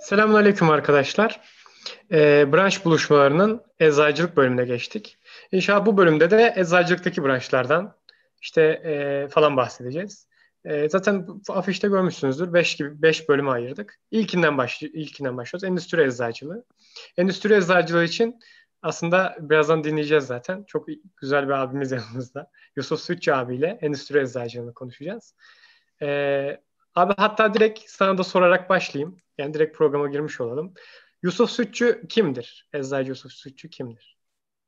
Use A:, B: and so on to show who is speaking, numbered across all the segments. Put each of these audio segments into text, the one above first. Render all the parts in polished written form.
A: Selamünaleyküm arkadaşlar. Branş buluşmalarının eczacılık bölümüne geçtik. İnşallah bu bölümde de eczacılıktaki branşlardan falan bahsedeceğiz. Zaten bu afişte görmüşsünüzdür. 5 bölüme ayırdık. İlkinden başlıyoruz. Endüstri eczacılığı. Endüstri eczacılığı için aslında birazdan dinleyeceğiz zaten. Çok güzel bir abimiz yanımızda. Yusuf Sütçü abiyle endüstri eczacılığını konuşacağız. Ee, Abi hatta direkt sana da sorarak başlayayım. Yani direkt programa girmiş olalım. Yusuf Sütçü kimdir? Eczacı Yusuf Sütçü kimdir?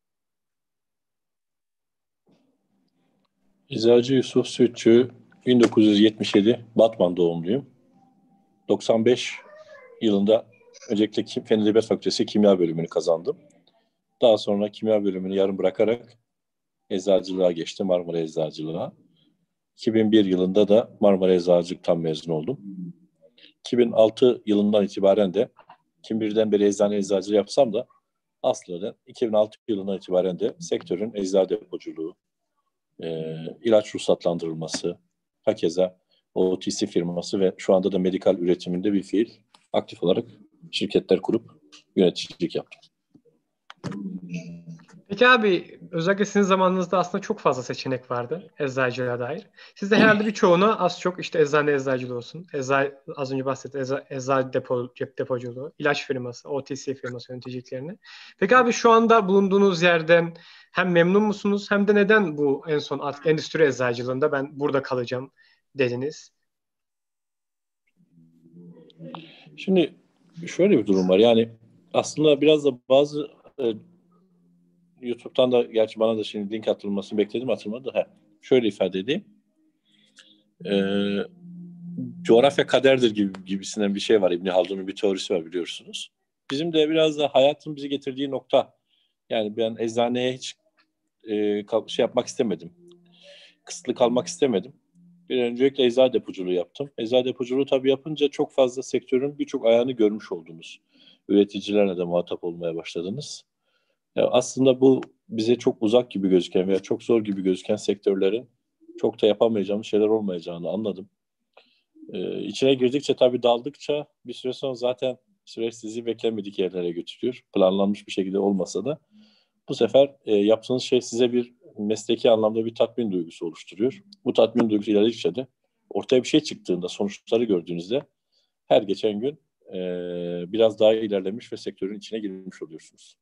B: Eczacı Yusuf Sütçü, 1977 Batman doğumluyum. 95 yılında öncelikle Fen Edebiyat Fakültesi Kimya bölümünü kazandım. Daha sonra kimya bölümünü yarım bırakarak eczacılığa geçtim, Marmara Eczacılığı'na. 2001 yılında da Marmara Eczacılık'tan mezun oldum. 2006 yılından itibaren de 2001'den beri eczane eczacılığı yapsam da aslında 2006 yılından itibaren de sektörün eczacı depoculuğu, ilaç ruhsatlandırılması, hakeza OTC firması ve şu anda da medikal üretiminde bir fiil aktif olarak şirketler kurup yöneticilik yaptım.
A: Peki abi özellikle sizin zamanınızda aslında çok fazla seçenek vardı eczacılığa dair. Siz de herhalde birçoğunu az çok işte eczane eczacılığı olsun, az önce bahsettiğim eczacı cep depoculuğu, ilaç firması, OTC firması yöneticiliklerini. Peki abi şu anda bulunduğunuz yerden hem memnun musunuz hem de neden bu en son artık endüstri eczacılığında ben burada kalacağım dediniz?
B: Şimdi şöyle bir durum var. Yani aslında biraz da bazı YouTube'dan da gerçi bana da şimdi link atılmasını bekledim, atılmadı. Şöyle ifade edeyim. E, Coğrafya kaderdir gibisinden bir şey var. İbn Haldun'un bir teorisi var, biliyorsunuz. Bizim de biraz da hayatın bizi getirdiği nokta. Yani ben eczaneye hiç şey yapmak istemedim. Kısıtlı kalmak istemedim. Bir öncelikle eczacı depoculuğu yaptım. Eczacı depoculuğu tabii yapınca çok fazla sektörün birçok ayağını görmüş oldunuz. Üreticilerle de muhatap olmaya başladınız. Ya aslında bu bize çok uzak gibi gözüken veya çok zor gibi gözüken sektörlerin çok da yapamayacağımız şeyler olmayacağını anladım. İçine girdikçe tabii daldıkça bir süre sonra zaten süreç sizi beklenmedik yerlere götürüyor. Planlanmış bir şekilde olmasa da bu sefer yaptığınız şey size bir mesleki anlamda bir tatmin duygusu oluşturuyor. Bu tatmin duygusu ilerledikçe de ortaya bir şey çıktığında, sonuçları gördüğünüzde her geçen gün biraz daha ilerlemiş ve sektörün içine girmiş oluyorsunuz.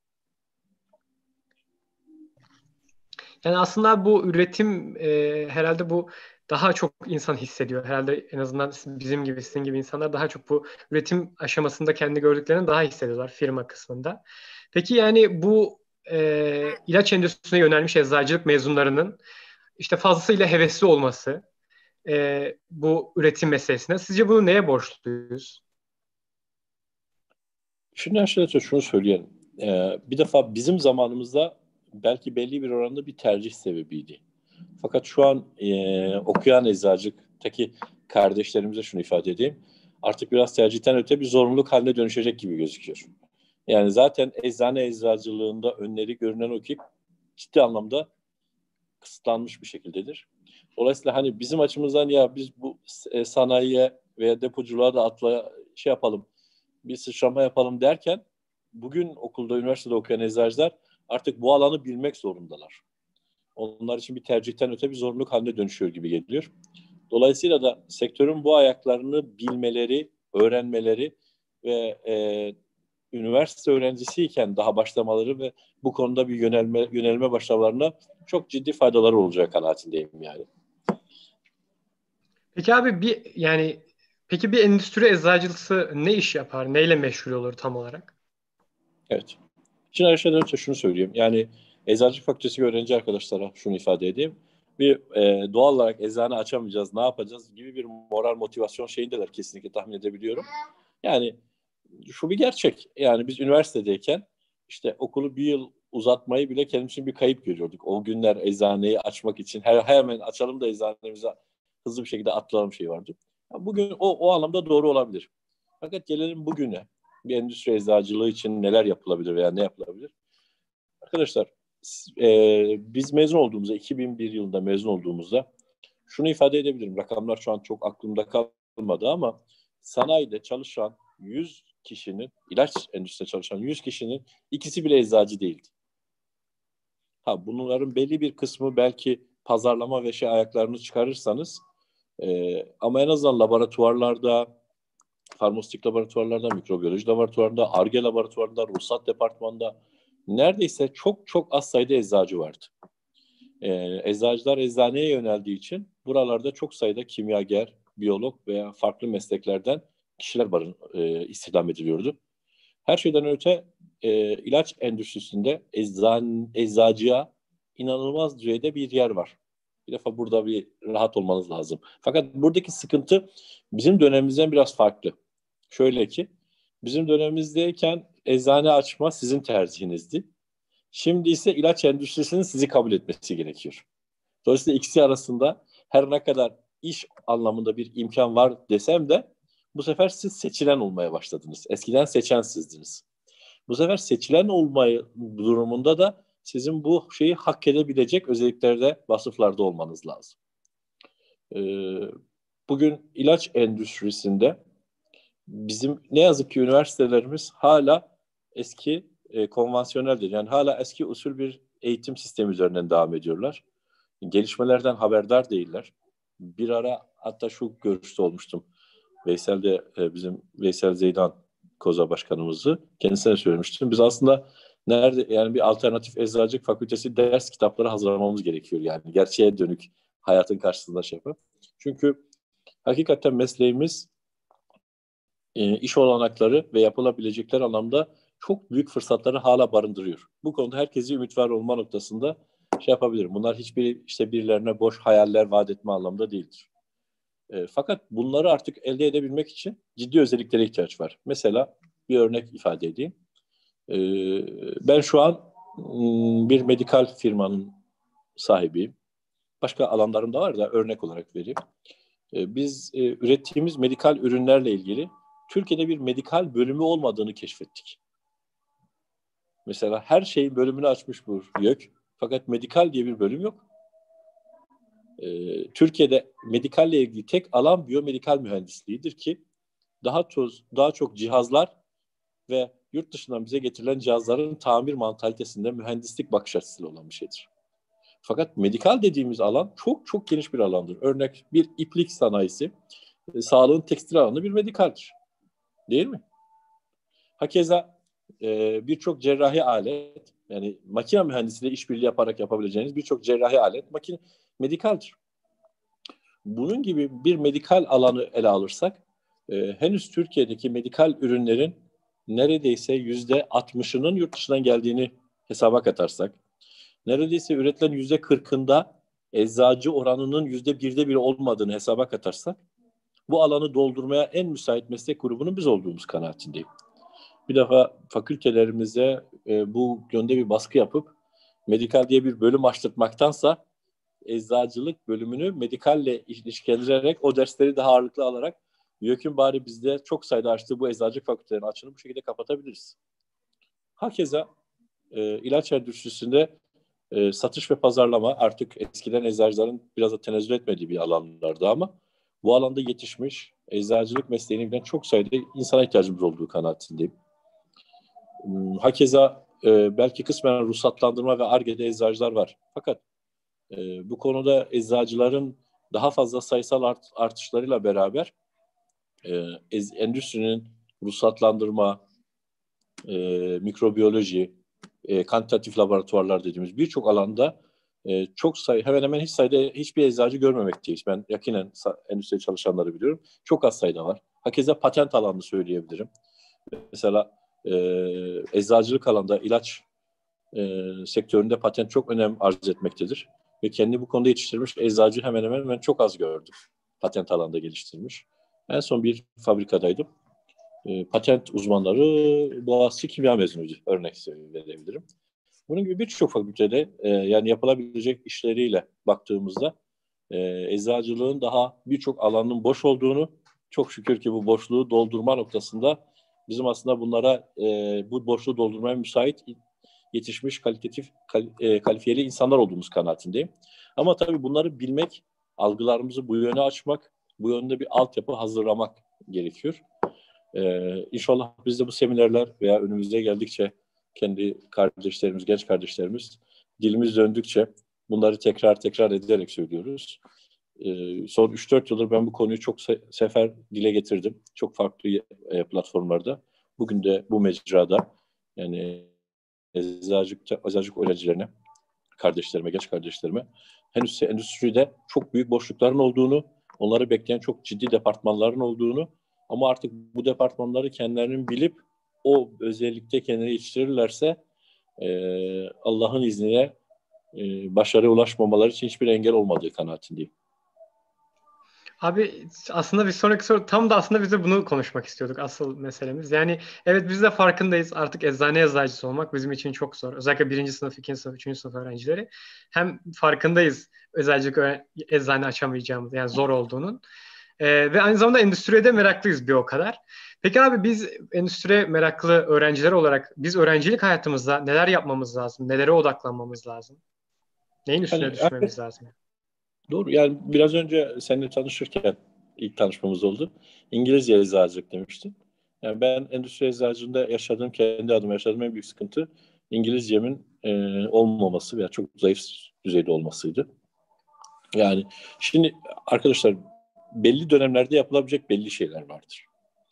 A: Yani aslında bu üretim herhalde bu daha çok insan hissediyor. Herhalde en azından bizim gibi, sizin gibi insanlar daha çok bu üretim aşamasında kendi gördüklerini daha hissediyorlar firma kısmında. Peki yani bu ilaç endüstrisine yönelmiş eczacılık mezunlarının işte fazlasıyla hevesli olması bu üretim meselesine. Sizce bunu neye borçluyuz?
B: Şimdi aşağıda şunu söyleyelim. Bir defa bizim zamanımızda belki belli bir oranda bir tercih sebebiydi. Fakat şu an okuyan eczacılıktaki kardeşlerimize şunu ifade edeyim. Artık biraz tercihten öte bir zorunluluk haline dönüşecek gibi gözüküyor. Yani zaten eczane eczacılığında önleri görünen o ki ciddi anlamda kısıtlanmış bir şekildedir. Dolayısıyla hani bizim açımızdan ya biz bu sanayiye veya depoculuğa da şey yapalım, bir sıçrama yapalım derken bugün okulda, üniversitede okuyan eczacılar artık bu alanı bilmek zorundalar. Onlar için bir tercihten öte bir zorunluluk haline dönüşüyor gibi geliyor. Dolayısıyla da sektörün bu ayaklarını bilmeleri, öğrenmeleri ve üniversite öğrencisiyken daha başlamaları ve bu konuda bir yönelme başlamalarına çok ciddi faydaları olacak kanaatindeyim yani.
A: Peki abi peki bir endüstri eczacılığı ne iş yapar? Neyle meşgul olur tam olarak?
B: Evet. Şimdi aşağıdan önce şunu söyleyeyim. Yani eczacılık fakültesi öğrenci arkadaşlara şunu ifade edeyim. Doğal olarak eczane açamayacağız, ne yapacağız gibi bir moral motivasyon şeyindeler, kesinlikle tahmin edebiliyorum. Yani şu bir gerçek. Yani biz üniversitedeyken işte okulu bir yıl uzatmayı bile kendimiz için bir kayıp görüyorduk. O günler eczaneyi açmak için hemen açalım da eczanemize hızlı bir şekilde atlayalım şey vardı. Yani bugün o anlamda doğru olabilir. Fakat gelelim bugüne. Bir endüstri eczacılığı için neler yapılabilir veya ne yapılabilir? Arkadaşlar biz mezun olduğumuzda 2001 yılında mezun olduğumuzda şunu ifade edebilirim. Rakamlar şu an çok aklımda kalmadı ama sanayide çalışan 100 kişinin, ilaç endüstrisinde çalışan 100 kişinin ikisi bile eczacı değildi. Bunların belli bir kısmı belki pazarlama ve ayaklarını çıkarırsanız ama en azından laboratuvarlarda, farmasötik laboratuvarlarda, mikrobiyoloji laboratuvarında, Ar-Ge laboratuvarında, ruhsat departmanında neredeyse çok çok az sayıda eczacı vardı. Eczacılar eczaneye yöneldiği için buralarda çok sayıda kimyager, biyolog veya farklı mesleklerden kişiler istihdam ediliyordu. Her şeyden öte ilaç endüstrisinde eczacıya inanılmaz düzeyde bir yer var. Bir defa burada bir rahat olmanız lazım. Fakat buradaki sıkıntı bizim dönemimizden biraz farklı. Şöyle ki, bizim dönemimizdeyken eczane açma sizin tercihinizdi. Şimdi ise ilaç endüstrisinin sizi kabul etmesi gerekiyor. Dolayısıyla ikisi arasında her ne kadar iş anlamında bir imkan var desem de bu sefer siz seçilen olmaya başladınız. Eskiden seçen sizdiniz. Bu sefer seçilen olmayı durumunda da sizin bu şeyi hak edebilecek özelliklerde, vasıflarda olmanız lazım. Bugün ilaç endüstrisinde bizim ne yazık ki üniversitelerimiz hala eski konvansiyoneldir. Yani hala eski usul bir eğitim sistemi üzerinden devam ediyorlar. Gelişmelerden haberdar değiller. Bir ara hatta şu görüşte olmuştum. Bizim Veysel Zeydan Koza Başkanımızı kendisine söylemiştim. Biz aslında yani bir alternatif eczacılık fakültesi ders kitapları hazırlamamız gerekiyor yani. Gerçeğe dönük hayatın karşısında yapar. Çünkü hakikaten mesleğimiz iş olanakları ve yapılabilecekler anlamda çok büyük fırsatları hala barındırıyor. Bu konuda herkesi ümit var olma noktasında yapabilirim. Bunlar hiçbir birilerine boş hayaller vaat etme anlamda değildir. Fakat bunları artık elde edebilmek için ciddi özelliklere ihtiyaç var. Mesela bir örnek ifade edeyim. Ben şu an bir medikal firmanın sahibiyim. Başka alanlarım da var da örnek olarak vereyim. Biz ürettiğimiz medikal ürünlerle ilgili Türkiye'de bir medikal bölümü olmadığını keşfettik. Mesela her şeyin bölümünü açmış bu YÖK. Fakat medikal diye bir bölüm yok. Türkiye'de medikalle ilgili tek alan biyomedikal mühendisliğidir ki daha çok cihazlar ve yurt dışından bize getirilen cihazların tamir mantalitesinde mühendislik bakış açısıyla olan bir şeydir. Fakat medikal dediğimiz alan çok çok geniş bir alandır. Örnek bir iplik sanayisi, sağlığın tekstil alanı bir medikaldir. Değil mi? Hakeza birçok cerrahi alet, yani makine mühendisiyle işbirliği yaparak yapabileceğiniz birçok cerrahi alet medikaldir. Bunun gibi bir medikal alanı ele alırsak, henüz Türkiye'deki medikal ürünlerin neredeyse %60'ının yurt dışından geldiğini hesaba katarsak, neredeyse üretilen %40'ında eczacı oranının %1'de bile olmadığını hesaba katarsak, bu alanı doldurmaya en müsait meslek grubunun biz olduğumuz kanaatindeyim. Bir defa fakültelerimize bu yönde bir baskı yapıp medikal diye bir bölüm açtırmaktansa eczacılık bölümünü medikalle ilişkilendirerek o dersleri daha ağırlıklı alarak YÖK'ün bari bizde çok sayıda açtığı bu eczacılık fakültelerinin açığını bu şekilde kapatabiliriz. Hakeza ilaç endüstrisinde satış ve pazarlama artık eskiden eczacıların biraz da tenezzül etmediği bir alanlardı ama bu alanda yetişmiş eczacılık mesleğini bilen çok sayıda insana ihtiyacımız olduğu kanaatindeyim. Hakeza belki kısmen ruhsatlandırma ve Ar-Ge'de eczacılar var. Fakat bu konuda eczacıların daha fazla sayısal artışlarıyla beraber endüstrinin ruhsatlandırma, mikrobiyoloji, kantitatif laboratuvarlar dediğimiz birçok alanda hemen hemen hiçbir eczacı görmemekteyiz. Ben yakinen endüstride çalışanları biliyorum. Çok az sayıda var. Hakeza patent alanını söyleyebilirim. Mesela eczacılık alanında ilaç sektöründe patent çok önem arz etmektedir. Ve kendi bu konuda yetiştirmiş eczacı hemen hemen çok az gördüm. Patent alanda geliştirmiş. En son bir fabrikadaydım. Patent uzmanları Boğaziçi Kimya mezunuydu. Örnek verebilirim. Bunun gibi birçok fakültede yani yapılabilecek işleriyle baktığımızda eczacılığın daha birçok alanın boş olduğunu, çok şükür ki bu boşluğu doldurma noktasında bizim aslında bunlara bu boşluğu doldurmaya müsait yetişmiş kalifiyeli insanlar olduğumuz kanaatindeyim. Ama tabii bunları bilmek, algılarımızı bu yöne açmak, bu yönde bir altyapı hazırlamak gerekiyor. İnşallah biz de bu seminerler veya önümüzde geldikçe kendi kardeşlerimiz, genç kardeşlerimiz dilimiz döndükçe bunları tekrar ederek söylüyoruz. Son 3-4 yıldır ben bu konuyu çok sefer dile getirdim. Çok farklı platformlarda. Bugün de bu mecrada yani eczacılık öğrencilerine, kardeşlerime, genç kardeşlerime henüz endüstride çok büyük boşlukların olduğunu, onları bekleyen çok ciddi departmanların olduğunu ama artık bu departmanları kendilerinin bilip o özellikle kendileri yetiştirirlerse Allah'ın izniyle başarıya ulaşmamaları için hiçbir engel olmadığı kanaatindeyim.
A: Abi aslında bir sonraki soru tam da aslında biz de bunu konuşmak istiyorduk asıl meselemiz. Yani evet biz de farkındayız artık eczacısı olmak bizim için çok zor. Özellikle birinci sınıf, ikinci sınıf, üçüncü sınıf öğrencileri. Hem farkındayız eczane açamayacağımız yani zor olduğunun. Ve aynı zamanda endüstriye de meraklıyız bir o kadar. Peki abi biz endüstriye meraklı öğrenciler olarak biz öğrencilik hayatımızda neler yapmamız lazım? Nelere odaklanmamız lazım? Neyin üstüne
B: Yani
A: düşmemiz lazım?
B: doğru. Yani biraz önce seninle tanışırken ilk tanışmamız oldu. İngilizce eczacılık demiştin. Yani ben endüstri eczacılığında kendi adıma yaşadığım en büyük sıkıntı İngilizcemin olmaması veya çok zayıf düzeyde olmasıydı. Yani şimdi arkadaşlar belli dönemlerde yapılabilecek belli şeyler vardır.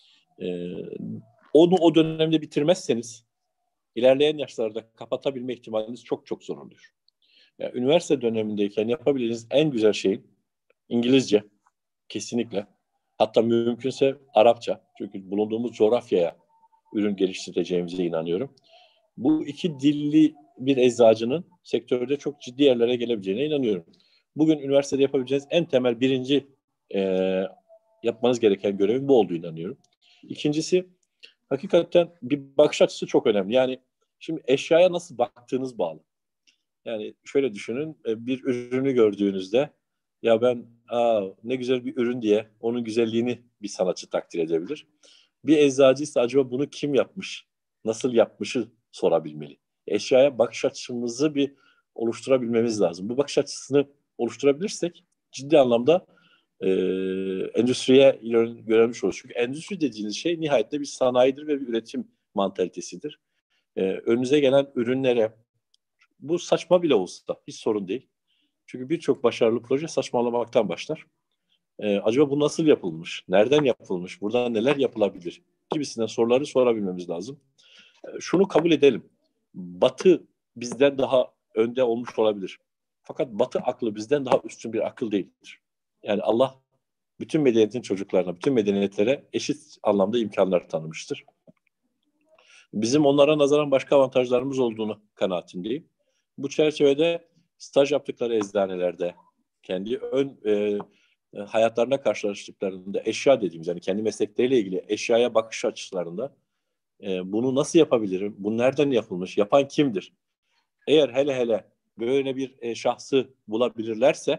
B: Onu o dönemde bitirmezseniz ilerleyen yaşlarda kapatabilme ihtimaliniz çok çok zor oluyor. Yani üniversite dönemindeyken yapabileceğiniz en güzel şey İngilizce kesinlikle. Hatta mümkünse Arapça. Çünkü bulunduğumuz coğrafyaya ürün geliştireceğimize inanıyorum. Bu iki dilli bir eczacının sektörde çok ciddi yerlere gelebileceğine inanıyorum. Bugün üniversitede yapabileceğiniz en temel birinci yapmanız gereken görevin bu olduğunu inanıyorum. İkincisi hakikaten bir bakış açısı çok önemli. Yani şimdi eşyaya nasıl baktığınız bağlı. Yani şöyle düşünün, bir ürünü gördüğünüzde ya ben ne güzel bir ürün diye onun güzelliğini bir sanatçı takdir edebilir. Bir eczacı ise acaba bunu kim yapmış, nasıl yapmışı sorabilmeli. Eşyaya bakış açımızı bir oluşturabilmemiz lazım. Bu bakış açısını oluşturabilirsek ciddi anlamda endüstriye yönelmiş oluruz. Çünkü endüstri dediğiniz şey nihayetinde bir sanayidir ve bir üretim mantalitesidir. Önünüze gelen ürünlere bu saçma bile olsa hiç sorun değil. Çünkü birçok başarılı proje saçmalamaktan başlar. Acaba bu nasıl yapılmış? Nereden yapılmış? Burada neler yapılabilir? Gibisinden soruları sorabilmemiz lazım. Şunu kabul edelim. Batı bizden daha önde olmuş olabilir. Fakat Batı aklı bizden daha üstün bir akıl değildir. Yani Allah bütün medeniyetin çocuklarına, bütün medeniyetlere eşit anlamda imkanlar tanımıştır. Bizim onlara nazaran başka avantajlarımız olduğunu kanaatindeyim. Bu çerçevede staj yaptıkları eczanelerde kendi hayatlarına karşılaştıklarında eşya dediğimiz yani kendi meslekleriyle ilgili eşyaya bakış açılarında bunu nasıl yapabilirim? Bu nereden yapılmış? Yapan kimdir? Eğer hele böyle bir şahsı bulabilirlerse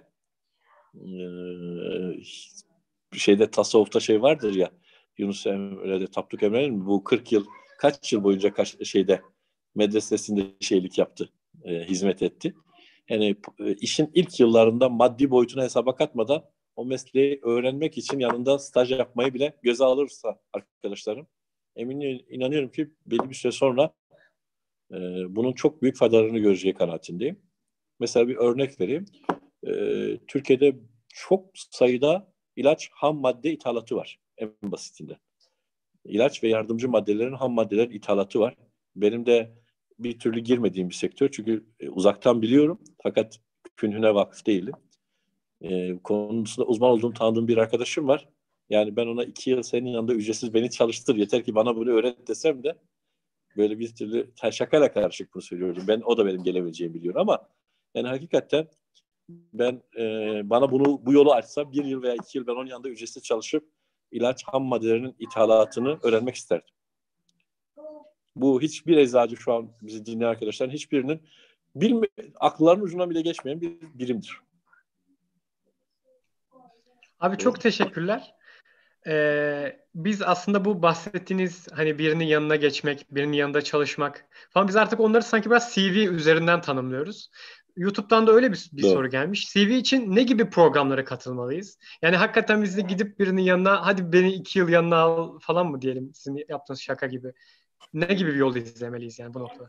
B: tasavvufta vardır ya Yunus Emre'de Tapduk Emre'nin bu 40 yıl kaç yıl boyunca medresesinde yaptı, hizmet etti. Yani işin ilk yıllarında maddi boyutunu hesaba katmadan o mesleği öğrenmek için yanında staj yapmayı bile göze alırsa arkadaşlarım inanıyorum ki belli bir süre sonra bunun çok büyük faydalarını göreceği kanaatindeyim. Mesela bir örnek vereyim. Türkiye'de çok sayıda ilaç ham madde ithalatı var en basitinde. İlaç ve yardımcı maddelerin ham maddelerin ithalatı var. Benim de bir türlü girmediğim bir sektör. Çünkü uzaktan biliyorum. Fakat künhüne vakıf değilim. Konusunda uzman olduğum tanıdığım bir arkadaşım var. Yani ben ona 2 yıl senin yanında ücretsiz beni çalıştır. Yeter ki bana bunu öğret desem de böyle bir türlü şakayla karışık bunu söylüyorum. O da benim gelebileceğimi biliyor ama yani hakikaten ben bana bu yolu açsa 1 yıl veya 2 yıl ben onun yanında ücretsiz çalışıp ilaç ham maddelerinin ithalatını öğrenmek isterdim. Bu hiçbir eczacı şu an bizi dinleyen arkadaşların hiçbirinin akıllarının ucundan bile geçmeyen bir birimdir.
A: Abi çok teşekkürler. Biz aslında bu bahsettiğiniz hani birinin yanına geçmek, birinin yanında çalışmak falan biz artık onları sanki biraz CV üzerinden tanımlıyoruz. YouTube'dan da öyle bir
B: Doğru.
A: soru gelmiş. CV için ne gibi programlara katılmalıyız? Yani hakikaten biz de gidip birinin yanına hadi beni 2 yıl yanına al falan mı diyelim sizin yaptığınız şaka gibi. Ne gibi bir yol izlemeliyiz yani bu noktada?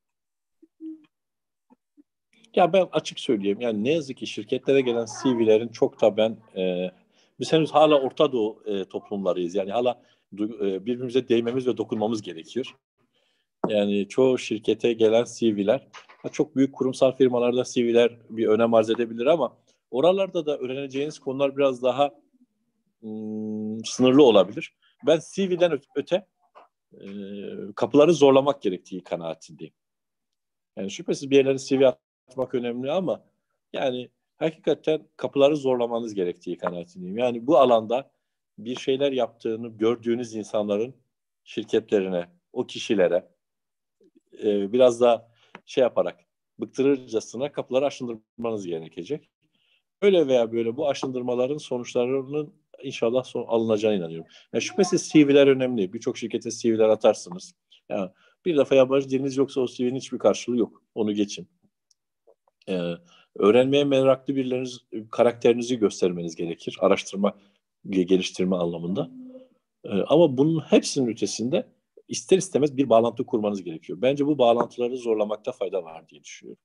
B: Ya ben açık söyleyeyim. Yani ne yazık ki şirketlere gelen CV'lerin çok da biz henüz hala Orta Doğu toplumlarıyız. Yani hala birbirimize değmemiz ve dokunmamız gerekiyor. Yani çoğu şirkete gelen CV'ler, çok büyük kurumsal firmalarda CV'ler bir önem arz edebilir ama oralarda da öğreneceğiniz konular biraz daha sınırlı olabilir. Ben CV'den öte kapıları zorlamak gerektiği kanaatindeyim. Yani şüphesiz bir yerlere CV atmak önemli ama yani hakikaten kapıları zorlamanız gerektiği kanaatindeyim. Yani bu alanda bir şeyler yaptığını gördüğünüz insanların şirketlerine, o kişilere biraz daha şey yaparak bıktırırcasına kapıları aşındırmanız gerekecek. Öyle veya böyle bu aşındırmaların sonuçlarının inşallah alınacağına inanıyorum. Yani şüphesiz CV'ler önemli. Birçok şirkete CV'ler atarsınız. Yani bir defa yabancı diliniz yoksa o CV'nin hiçbir karşılığı yok. Onu geçin. Ee, Öğrenmeye meraklı birileriniz, karakterinizi göstermeniz gerekir. Araştırma, geliştirme anlamında. Ama bunun hepsinin ötesinde ister istemez bir bağlantı kurmanız gerekiyor. Bence bu bağlantıları zorlamakta fayda var diye düşünüyorum.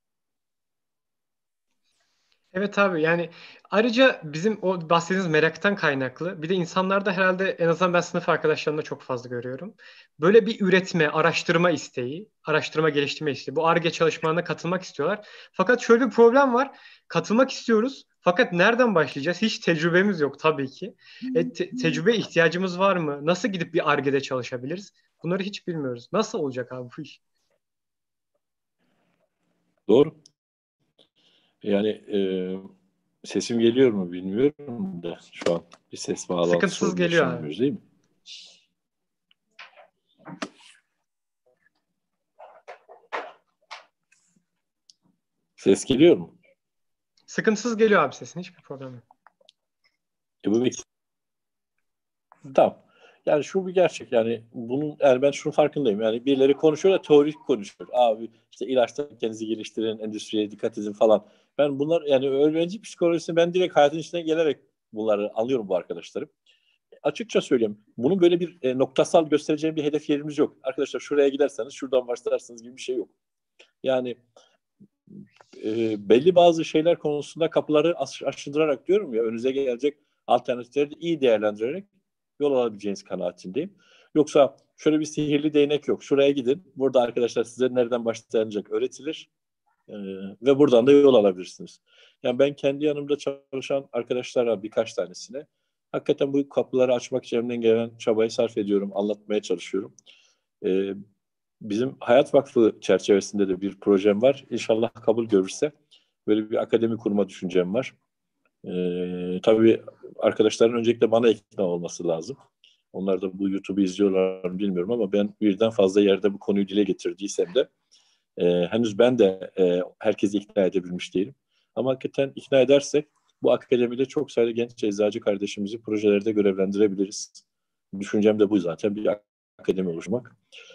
A: Evet abi yani ayrıca bizim o bahsettiğiniz meraktan kaynaklı bir de insanlarda herhalde en azından ben sınıf arkadaşlarımda çok fazla görüyorum. Böyle bir üretme, araştırma isteği, araştırma geliştirme isteği. Bu Ar-Ge çalışmalarına katılmak istiyorlar. Fakat şöyle bir problem var. Katılmak istiyoruz. Fakat nereden başlayacağız? Hiç tecrübemiz yok tabii ki. Tecrübeye ihtiyacımız var mı? Nasıl gidip bir Ar-Ge'de çalışabiliriz? Bunları hiç bilmiyoruz. Nasıl olacak abi bu iş?
B: Doğru. Yani sesim geliyor mu bilmiyorum da şu an bir ses bağlantı
A: Sıkıntısız
B: sorunu
A: geliyor abi.
B: yaşamıyoruz değil mi? Ses geliyor mu?
A: Sıkıntısız geliyor abi sesin. Hiçbir problem yok.
B: Bu tamam. Yani şu bir gerçek. Yani ben şunun farkındayım. Yani birileri konuşuyor da teorik konuşuyor. Abi işte ilaçta kendinizi geliştirin, endüstriye dikkat edin falan. Ben bunlar yani öğrenci psikolojisini ben direkt hayatın içine gelerek bunları alıyorum bu arkadaşlarım. Açıkça söyleyeyim. Bunun böyle bir noktasal göstereceğim bir hedef yerimiz yok. Arkadaşlar şuraya giderseniz şuradan başlarsınız gibi bir şey yok. Yani belli bazı şeyler konusunda kapıları aşındırarak diyorum ya önünüze gelecek alternatifleri de iyi değerlendirerek yol alabileceğiniz kanaatindeyim. Yoksa şöyle bir sihirli değnek yok. Şuraya gidin. Burada arkadaşlar size nereden başlanacak öğretilir. Ee, Ve buradan da yol alabilirsiniz. Yani ben kendi yanımda çalışan arkadaşlara birkaç tanesine hakikaten bu kapıları açmak için elimden gelen çabayı sarf ediyorum, anlatmaya çalışıyorum. Ee, Bizim Hayat Vakfı çerçevesinde de bir projem var. İnşallah kabul görürse böyle bir akademi kurma düşüncem var. Tabii arkadaşların öncelikle bana ikna olması lazım. Onlar da bu YouTube'u izliyorlar mı bilmiyorum ama ben birden fazla yerde bu konuyu dile getirdiysem de henüz ben de herkesi ikna edebilmiş değilim. Ama hakikaten ikna edersek bu akademide çok sayıda genç eczacı kardeşimizi projelerde görevlendirebiliriz. Düşüncem de bu zaten bir akademi oluşmak.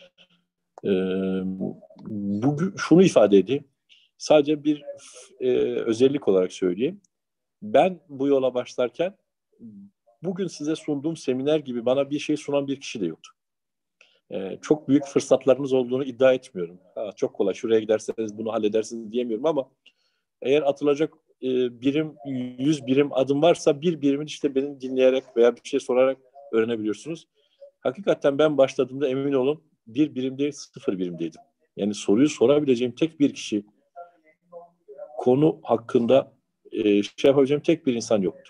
B: Bugün şunu ifade edeyim. Sadece bir özellik olarak söyleyeyim. Ben bu yola başlarken bugün size sunduğum seminer gibi bana bir şey sunan bir kişi de yoktu. Çok büyük fırsatlarınız olduğunu iddia etmiyorum. Çok kolay şuraya giderseniz bunu halledersiniz diyemiyorum ama eğer atılacak birim 100 birim adım varsa bir birimin işte beni dinleyerek veya bir şey sorarak öğrenebiliyorsunuz. Hakikaten ben başladığımda emin olun bir birim değil 0 birimdeydim. Yani soruyu sorabileceğim tek bir kişi konu hakkında şey yapabileceğim tek bir insan yoktu.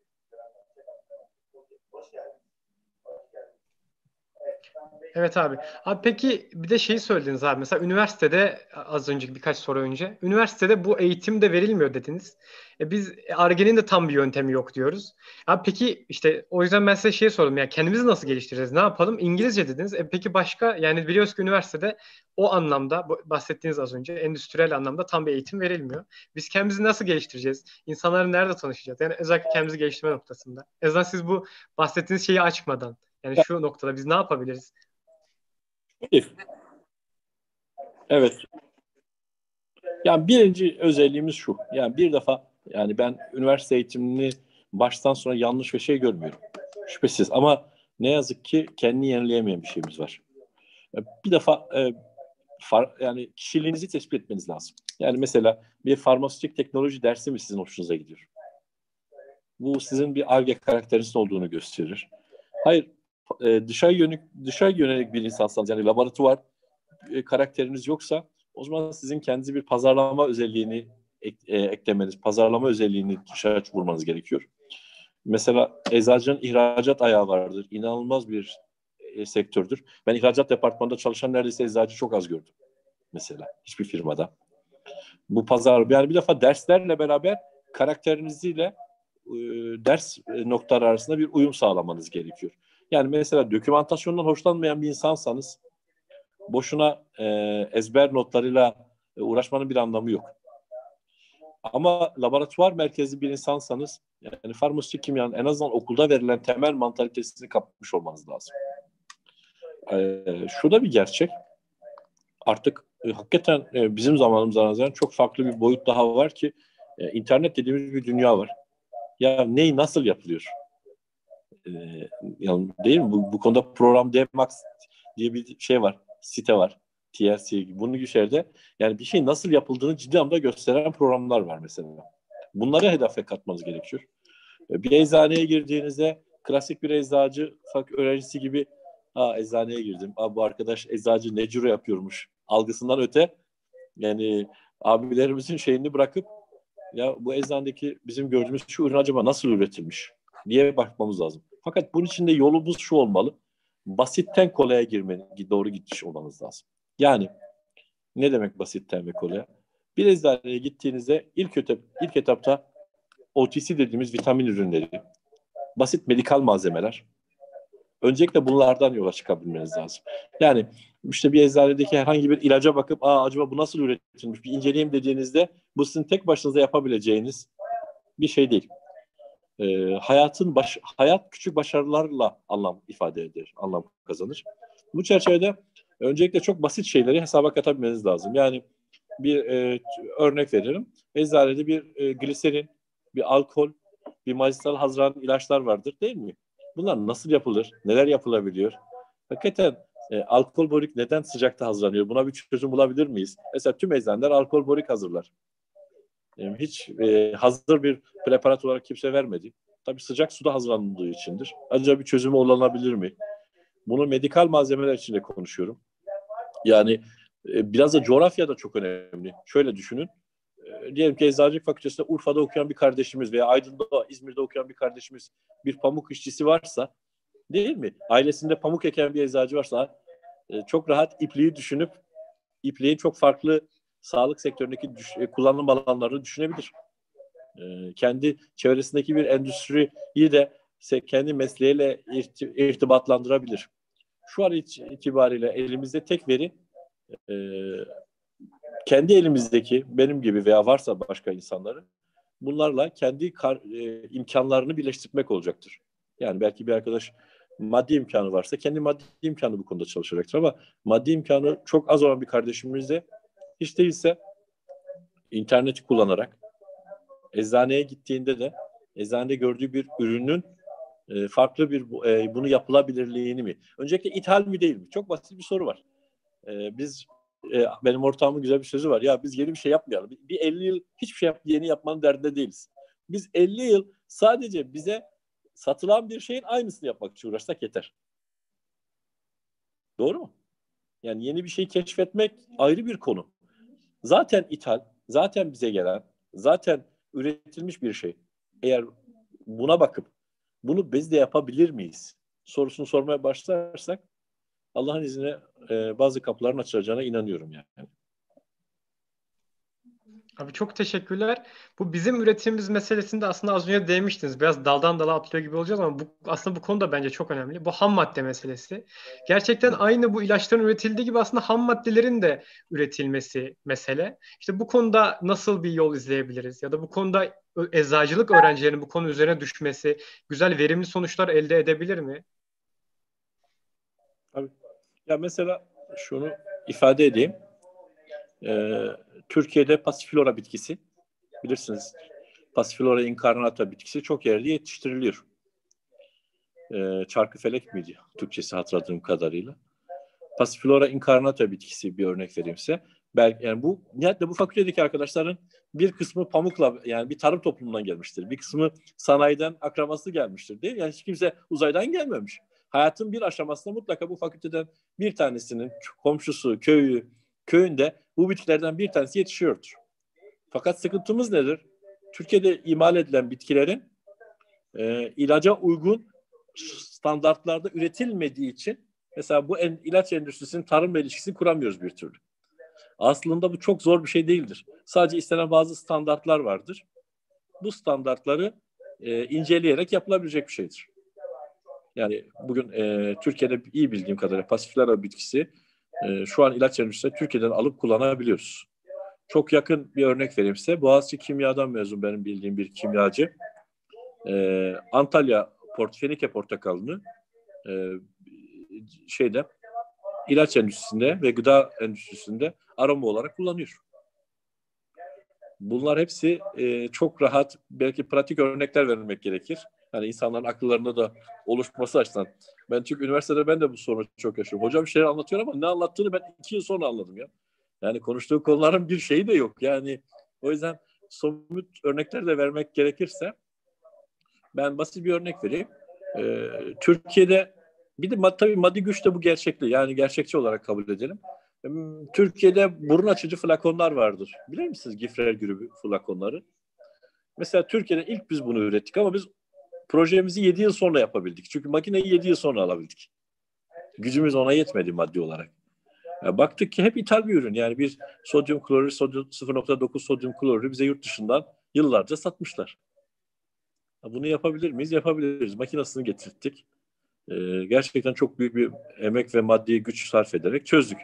A: Evet abi. Abi peki bir de şeyi söylediniz abi. Mesela üniversitede az önce birkaç soru önce. Üniversitede bu eğitim de verilmiyor dediniz. Biz Ar-Ge'nin de tam bir yöntemi yok diyoruz. Abi peki işte o yüzden ben size şey sordum. Ya kendimizi nasıl geliştireceğiz? Ne yapalım? İngilizce dediniz. Peki başka yani biliyoruz ki üniversitede o anlamda bahsettiğiniz az önce endüstriyel anlamda tam bir eğitim verilmiyor. Biz kendimizi nasıl geliştireceğiz? İnsanları nerede tanışacağız? Yani özellikle kendimizi geliştirme noktasında. En azından siz bu bahsettiğiniz şeyi açmadan yani şu noktada biz ne yapabiliriz?
B: Evet. Yani birinci özelliğimiz şu. Yani bir defa yani ben üniversite eğitimini baştan sona yanlış ve şey görmüyorum. Şüphesiz ama ne yazık ki kendini yenileyemeyen bir şeyimiz var. Bir defa yani kişiliğinizi tespit etmeniz lazım. Yani mesela bir farmasötik teknoloji dersi mi sizin hoşunuza gidiyor? Bu sizin bir Ar-Ge karakterinizin olduğunu gösterir. Hayır, dışa yönelik bir insansanız yani laboratuvar karakteriniz yoksa o zaman sizin kendinize bir pazarlama özelliğini eklemeniz, pazarlama özelliğini dışarı vurmanız gerekiyor. Mesela eczacının ihracat ayağı vardır. İnanılmaz bir sektördür. Ben ihracat departmanında çalışan neredeyse eczacı çok az gördüm. Mesela hiçbir firmada. Bu pazar yani bir defa derslerle beraber karakterinizle ders noktaları arasında bir uyum sağlamanız gerekiyor. Yani mesela dokümantasyondan hoşlanmayan bir insansanız boşuna ezber notlarıyla uğraşmanın bir anlamı yok. Ama laboratuvar merkezli bir insansanız yani farmasötik kimyanın en azından okulda verilen temel mantalitesini kapmış olmanız lazım. Şu da bir gerçek. Artık hakikaten bizim zamanımızdan nazaran çok farklı bir boyut daha var ki internet dediğimiz bir dünya var. Ya neyi nasıl yapılıyor? Yani değil mi? Bu konuda program Dmax diye bir şey var. Site var. TLC gibi. Bunun gibi şeylerde yani bir şey nasıl yapıldığını ciddi anlamda gösteren programlar var mesela. Bunları hedefe katmanız gerekiyor. Bir eczaneye girdiğinizde klasik bir eczacı öğrencisi gibi eczaneye girdim. Bu arkadaş eczacı ne cüre yapıyormuş algısından öte yani abilerimizin şeyini bırakıp ya bu eczanedeki bizim gördüğümüz şu ürün acaba nasıl üretilmiş diye bakmamız lazım. Fakat bunun için de yolumuz şu olmalı. Basitten kolaya doğru gidiş olmanız lazım. Yani ne demek basitten ve kolaya? Bir eczaneye gittiğinizde ilk etapta OTC dediğimiz vitamin ürünleri, basit medikal malzemeler. Öncelikle bunlardan yola çıkabilmeniz lazım. Yani işte bir eczanedeki herhangi bir ilaca bakıp acaba bu nasıl üretilmiş bir inceleyeyim dediğinizde bu sizin tek başınıza yapabileceğiniz bir şey değil. Hayat küçük başarılarla anlam ifade eder, anlam kazanır. Bu çerçevede öncelikle çok basit şeyleri hesaba katabilmeniz lazım. Yani bir örnek veririm. Eczanede bir gliserin, bir alkol, bir majistral hazırlanan ilaçlar vardır değil mi? Bunlar nasıl yapılır? Neler yapılabiliyor? Hakikaten alkol borik neden sıcakta hazırlanıyor? Buna bir çözüm bulabilir miyiz? Mesela tüm eczaneler alkol borik hazırlar. Hiç hazır bir preparat olarak kimse vermedi. Tabii sıcak suda hazırlandığı içindir. Acaba bir çözümü olabilir mi? Bunu medikal malzemeler için de konuşuyorum. Yani biraz da coğrafya da çok önemli. Şöyle düşünün. Diyelim ki Eczacılık Fakültesi'nde Urfa'da okuyan bir kardeşimiz veya Aydın'da, İzmir'de okuyan bir kardeşimiz bir pamuk işçisi varsa değil mi? Ailesinde pamuk eken bir eczacı varsa çok rahat ipliği düşünüp ipliğin çok farklı sağlık sektöründeki kullanım alanlarını düşünebilir. Kendi çevresindeki bir endüstriyi de kendi mesleğiyle irtibatlandırabilir. Şu an itibariyle elimizde tek veri e, kendi elimizdeki benim gibi veya varsa başka insanları bunlarla kendi imkanlarını birleştirmek olacaktır. Yani belki bir arkadaş maddi imkanı varsa kendi maddi imkanı bu konuda çalışacaktır ama maddi imkanı çok az olan bir kardeşimiz de hiç değilse interneti kullanarak eczaneye gittiğinde de eczanede gördüğü bir ürünün farklı bir bunu yapılabilirliğini mi? Öncelikle ithal mi değil mi? Çok basit bir soru var. Benim ortağımın güzel bir sözü var. Ya biz yeni bir şey yapmayalım. Bir 50 yıl hiçbir şey yeni yapmanın derdinde değiliz. Biz 50 yıl sadece bize satılan bir şeyin aynısını yapmak için uğraşsak yeter. Doğru mu? Yani yeni bir şey keşfetmek ayrı bir konu. Zaten ithal, zaten bize gelen, zaten üretilmiş bir şey. Eğer buna bakıp bunu biz de yapabilir miyiz sorusunu sormaya başlarsak Allah'ın izniyle bazı kapıların açılacağına inanıyorum yani.
A: Abi çok teşekkürler. Bu bizim üretimimiz meselesinde aslında az önce değmiştiniz. Biraz daldan dala atlıyor gibi olacağız ama aslında bu konu da bence çok önemli. Bu ham madde meselesi. Gerçekten aynı bu ilaçların üretildiği gibi aslında ham maddelerin de üretilmesi mesele. İşte bu konuda nasıl bir yol izleyebiliriz? Ya da bu konuda eczacılık öğrencilerinin bu konu üzerine düşmesi güzel verimli sonuçlar elde edebilir mi?
B: Tabii. Ya mesela şunu ifade edeyim. Türkiye'de Passiflora bitkisi, bilirsiniz. Passiflora incarnata bitkisi çok yerde yetiştiriliyor. Çarkıfelek miydi Türkçesi hatırladığım kadarıyla. Passiflora incarnata bitkisi bir örnek vereyim size. Belki yani bu nihayetle bu fakültedeki arkadaşların bir kısmı pamukla, yani bir tarım toplumundan gelmiştir. Bir kısmı sanayiden akraması gelmiştir değil mi? Yani hiç kimse uzaydan gelmemiş. Hayatın bir aşamasında mutlaka bu fakülteden bir tanesinin komşusu, köyünde bu bitkilerden bir tanesi yetişiyordur. Fakat sıkıntımız nedir? Türkiye'de imal edilen bitkilerin ilaca uygun standartlarda üretilmediği için mesela bu ilaç endüstrisinin tarımla ilişkisini kuramıyoruz bir türlü. Aslında bu çok zor bir şey değildir. Sadece istenen bazı standartlar vardır. Bu standartları inceleyerek yapılabilecek bir şeydir. Yani bugün Türkiye'de iyi bildiğim kadarıyla Passiflora bitkisi şu an ilaç endüstrisinde Türkiye'den alıp kullanabiliyoruz. Çok yakın bir örnek vereyim size. Boğaziçi Kimya'dan mezun benim bildiğim bir kimyacı. Antalya Fenike portakalını ilaç endüstrisinde ve gıda endüstrisinde aroma olarak kullanıyor. Bunlar hepsi çok rahat, belki pratik örnekler verilmek gerekir. Yani insanların akıllarında da oluşması açısından. Çünkü üniversitede ben de bu sorunu çok yaşıyorum. Hocam bir şeyler anlatıyor ama ne anlattığını ben 2 yıl sonra anladım ya. Yani konuştuğu konuların bir şeyi de yok. Yani o yüzden somut örnekler de vermek gerekirse ben basit bir örnek vereyim. Türkiye'de bir de tabii maddi güç de bu gerçekli. Yani gerçekçi olarak kabul edelim. Türkiye'de burun açıcı flakonlar vardır. Bilir misiniz Gifrer grubu flakonları? Mesela Türkiye'de ilk biz bunu ürettik ama biz projemizi 7 yıl sonra yapabildik. Çünkü makineyi 7 yıl sonra alabildik. Gücümüz ona yetmedi maddi olarak. Yani baktık ki hep ithal bir ürün. Yani bir sodyum klorür, 0.9 sodyum klorürü bize yurt dışından yıllarca satmışlar. Bunu yapabilir miyiz? Yapabiliriz. Makinesini getirttik. Gerçekten çok büyük bir emek ve maddi güç sarf ederek çözdük.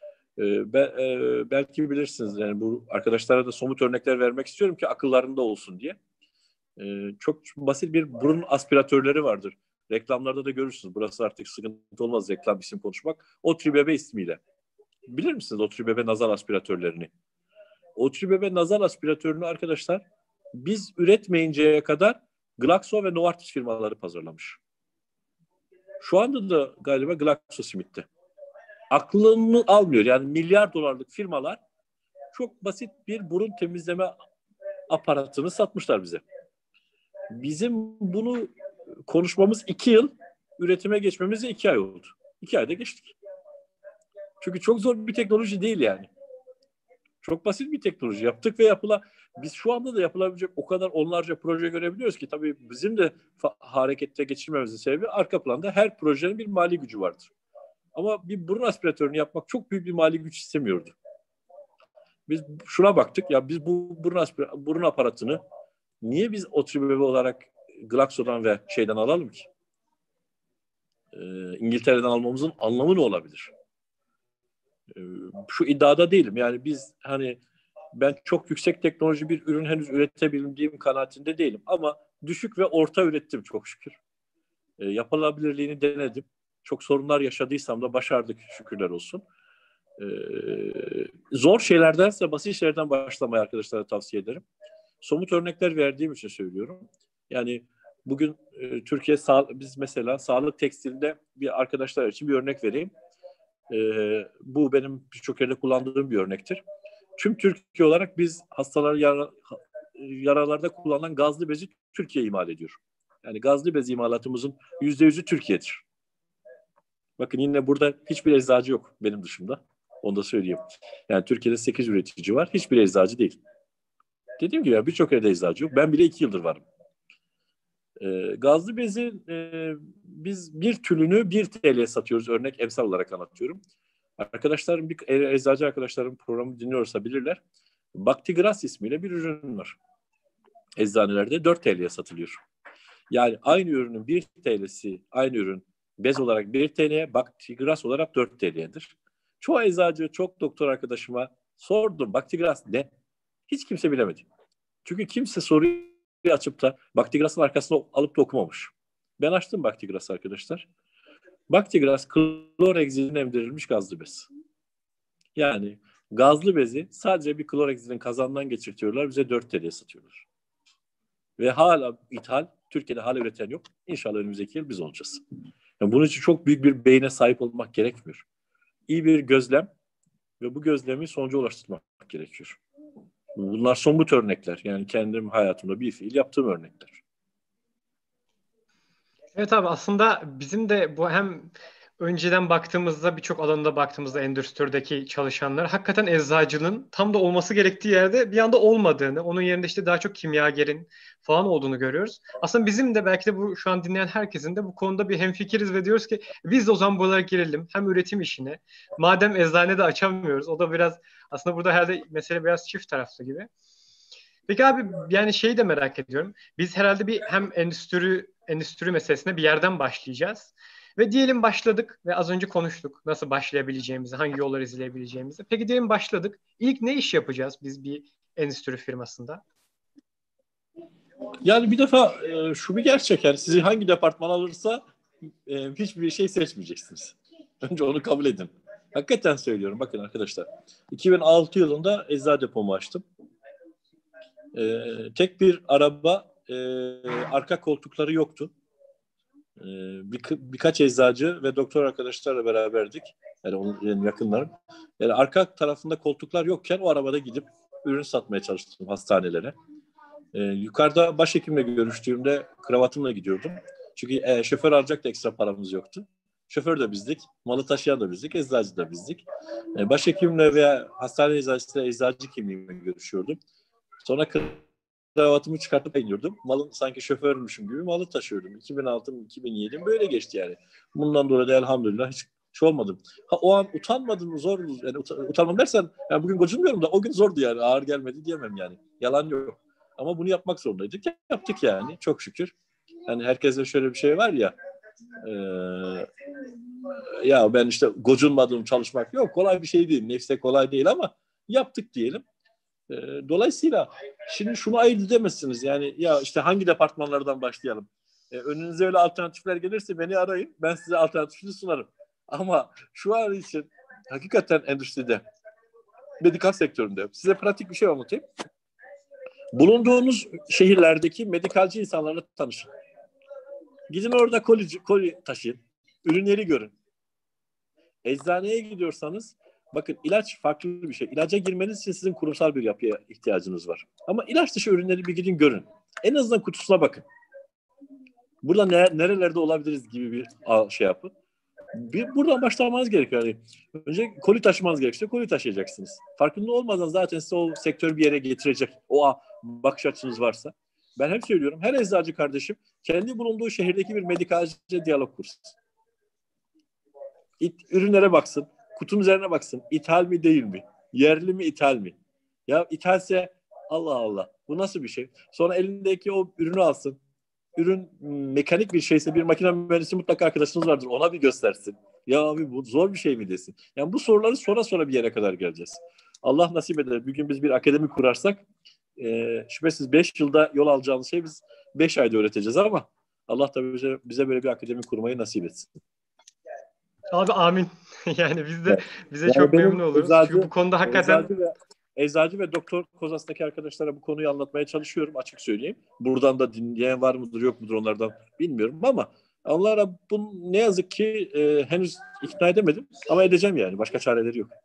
B: Belki bilirsiniz, yani bu arkadaşlara da somut örnekler vermek istiyorum ki akıllarında olsun diye. Çok basit bir burun aspiratörleri vardır. Reklamlarda da görürsünüz. Burası artık sıkıntı olmaz reklam isim konuşmak. Otribebe ismiyle. Bilir misiniz Otribebe nazal aspiratörlerini? Otribebe nazal aspiratörünü arkadaşlar biz üretmeyinceye kadar Glaxo ve Novartis firmaları pazarlamış. Şu anda da galiba GlaxoSmith'te. Aklını almıyor. Yani milyar dolarlık firmalar çok basit bir burun temizleme aparatını satmışlar bize. Bizim bunu konuşmamız 2 yıl, üretime geçmemiz de 2 ay oldu. 2 ayda geçtik. Çünkü çok zor bir teknoloji değil yani. Çok basit bir teknoloji yaptık ve biz şu anda da yapılabilecek o kadar onlarca proje görebiliyoruz ki tabii bizim de harekete geçirmemizin sebebi arka planda her projenin bir mali gücü vardır. Ama bir burun aspiratörünü yapmak çok büyük bir mali güç istemiyordu. Biz şuna baktık ya, biz bu burun aparatını niye biz Otribebe olarak Glaxo'dan ve şeyden alalım ki? İngiltere'den almamızın anlamı ne olabilir? Şu iddiada değilim. Yani ben çok yüksek teknoloji bir ürün henüz üretebildiğim kanaatinde değilim. Ama düşük ve orta ürettim çok şükür. Yapılabilirliğini denedim. Çok sorunlar yaşadıysam da başardık şükürler olsun. Zor şeylerdense basit şeylerden başlamayı arkadaşlara tavsiye ederim. Somut örnekler verdiğim için söylüyorum. Yani bugün Türkiye biz mesela sağlık tekstilinde bir arkadaşlar için bir örnek vereyim. Bu benim birçok yerde kullandığım bir örnektir. Tüm Türkiye olarak biz yaralarda kullanılan gazlı bezi Türkiye imal ediyor. Yani gazlı bez imalatımızın %100'ü Türkiye'dir. Bakın yine burada hiçbir eczacı yok benim dışımda. Onu da söyleyeyim. Yani Türkiye'de 8 üretici var. Hiçbir eczacı değil. Dediğim gibi birçok yerde eczacı yok. Ben bile 2 yıldır varım. Gazlı bezi biz bir tülünü 1 TL'ye satıyoruz. Örnek emsal olarak anlatıyorum. Arkadaşlarım, eczacı arkadaşlarım programı dinliyorsa bilirler. Bactigras ismiyle bir ürün var. Eczanelerde 4 TL'ye satılıyor. Yani aynı ürünün 1 TL'si, aynı ürün bez olarak 1 TL'ye, Bactigras olarak 4 TL'yedir. Çoğu eczacı, çok doktor arkadaşıma sordum. Bactigras ne? Hiç kimse bilemedi. Çünkü kimse soruyu açıp da Bactigras'ın arkasına alıp da okumamış. Ben açtım Bactigras'ı arkadaşlar. Bactigras kloreksiline emdirilmiş gazlı bez. Yani Gazlı bezi sadece bir klorheksidin kazandan geçirtiyorlar. Bize 4 TL'ye satıyorlar. Ve hala ithal. Türkiye'de hala üreten yok. İnşallah önümüzdeki yıl biz olacağız. Yani bunun için çok büyük bir beyne sahip olmak gerekmiyor. İyi bir gözlem ve bu gözlemi sonuca ulaştırmak gerekiyor. Bunlar somut örnekler. Yani kendim hayatımda bir fiil yaptığım örnekler.
A: Evet abi, aslında bizim de bu hem önceden baktığımızda, birçok alanında baktığımızda endüstrideki çalışanlar hakikaten eczacının tam da olması gerektiği yerde bir anda olmadığını, onun yerinde işte daha çok kimyagerin falan olduğunu görüyoruz. Aslında bizim de belki de bu şu an dinleyen herkesin de bu konuda bir hemfikiriz ve diyoruz ki biz de o zaman buralara girelim. Hem üretim işine. Madem eczane de açamıyoruz. O da biraz aslında burada herhalde mesele biraz çift taraflı gibi. Peki abi, yani şeyi de merak ediyorum. Biz herhalde bir hem endüstri meselesine bir yerden başlayacağız. Ve diyelim başladık ve az önce konuştuk nasıl başlayabileceğimizi, hangi yolları izleyebileceğimizi. Peki diyelim başladık. İlk ne iş yapacağız biz bir endüstri firmasında?
B: Yani bir defa şu bir gerçek. Yani sizi hangi departman alırsa hiçbir şey seçmeyeceksiniz. Önce onu kabul edin. Hakikaten söylüyorum. Bakın arkadaşlar. 2006 yılında eczacı depomu açtım. Tek bir araba, arka koltukları yoktu. Birkaç eczacı ve doktor arkadaşlarla beraberdik. Yani onun yakınlarım. Yani arka tarafında koltuklar yokken o arabada gidip ürün satmaya çalıştım hastanelere. Yukarıda başhekimle görüştüğümde kravatımla gidiyordum. Çünkü şoför alacak da ekstra paramız yoktu. Şoför de bizdik, malı taşıyan da bizdik, eczacı da bizdik. Başhekimle veya hastane eczacısıyla eczacı kimliğimle görüşüyordum. Sonra kravatımı çıkartıp iniyordum. Malın sanki şoförmüşüm gibi malı taşıyordum. 2006-2007 böyle geçti yani. Bundan dolayı da elhamdülillah hiç şey olmadım. O an utanmadım, zor. Yani utanmam dersen, yani bugün gocunmuyorum da o gün zordu yani. Ağır gelmedi diyemem yani. Yalan yok. Ama bunu yapmak zorundaydık. Yaptık yani çok şükür. Hani herkeste şöyle bir şey var ya, ya ben işte gocunmadım, çalışmak yok. Kolay bir şey değil. Nefse kolay değil ama yaptık diyelim. Dolayısıyla şimdi şunu ayırt edemezsiniz. Yani ya işte hangi departmanlardan başlayalım? Önünüze öyle alternatifler gelirse beni arayın. Ben size alternatifini sunarım. Ama şu an için hakikaten endüstride, medikal sektöründe size pratik bir şey anlatayım. Bulunduğunuz şehirlerdeki medikalci insanlarla tanışın. Gidin orada koli taşıyın. Ürünleri görün. Eczaneye gidiyorsanız bakın, ilaç farklı bir şey. İlaca girmeniz için sizin kurumsal bir yapıya ihtiyacınız var. Ama ilaç dışı ürünleri bir gidin görün. En azından kutusuna bakın. Burada nerelerde olabiliriz gibi bir şey yapın. Buradan başlamanız gerekiyor. Yani önce koli taşımanız gerekiyor. Koli taşıyacaksınız. Farkında olmadan zaten size o sektör bir yere getirecek. O bakış açınız varsa. Ben hep söylüyorum. Her eczacı kardeşim kendi bulunduğu şehirdeki bir medikalciyle diyalog kursun. Ürünlere baksın. Kutunun üzerine baksın. İthal mi değil mi? Yerli mi ithal mi? Ya ithalse Allah Allah. Bu nasıl bir şey? Sonra elindeki o ürünü alsın. Ürün mekanik bir şeyse bir makine mühendisi mutlaka arkadaşınız vardır. Ona bir göstersin. Ya abi bu zor bir şey mi desin. Yani bu soruları sonra bir yere kadar geleceğiz. Allah nasip eder. Bir gün biz bir akademi kurarsak şüphesiz 5 yılda yol alacağımız şey biz 5 ayda öğreteceğiz ama Allah da bize böyle bir akademi kurmayı nasip etsin.
A: Abi amin. Yani biz de
B: Evet.
A: bize
B: Yani
A: çok
B: benim
A: memnun oluruz. Çünkü bu konuda hakikaten
B: eczacı ve doktor kozastaki arkadaşlara bu konuyu anlatmaya çalışıyorum, açık söyleyeyim. Buradan da dinleyen var mıdır yok mudur onlardan bilmiyorum ama onlara bunu ne yazık ki henüz ikna edemedim ama edeceğim yani. Başka çareleri yok.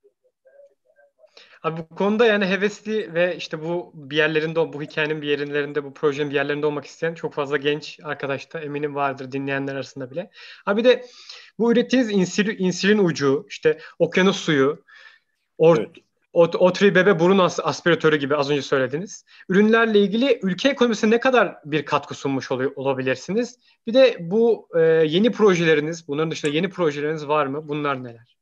A: abi bu konuda yani hevesli ve işte bu bir yerlerinde, bu hikayenin bir yerlerinde, bu projenin bir yerlerinde olmak isteyen çok fazla genç arkadaş da eminim vardır dinleyenler arasında bile. Abi de bu ürettiğiniz insülin ucu, işte okyanus suyu,
B: Evet.
A: Otri bebe burun aspiratörü gibi az önce söylediniz. Ürünlerle ilgili ülke ekonomisine ne kadar bir katkı sunmuş olabilirsiniz? Bir de bu yeni projeleriniz, bunların dışında yeni projeleriniz var mı? Bunlar neler?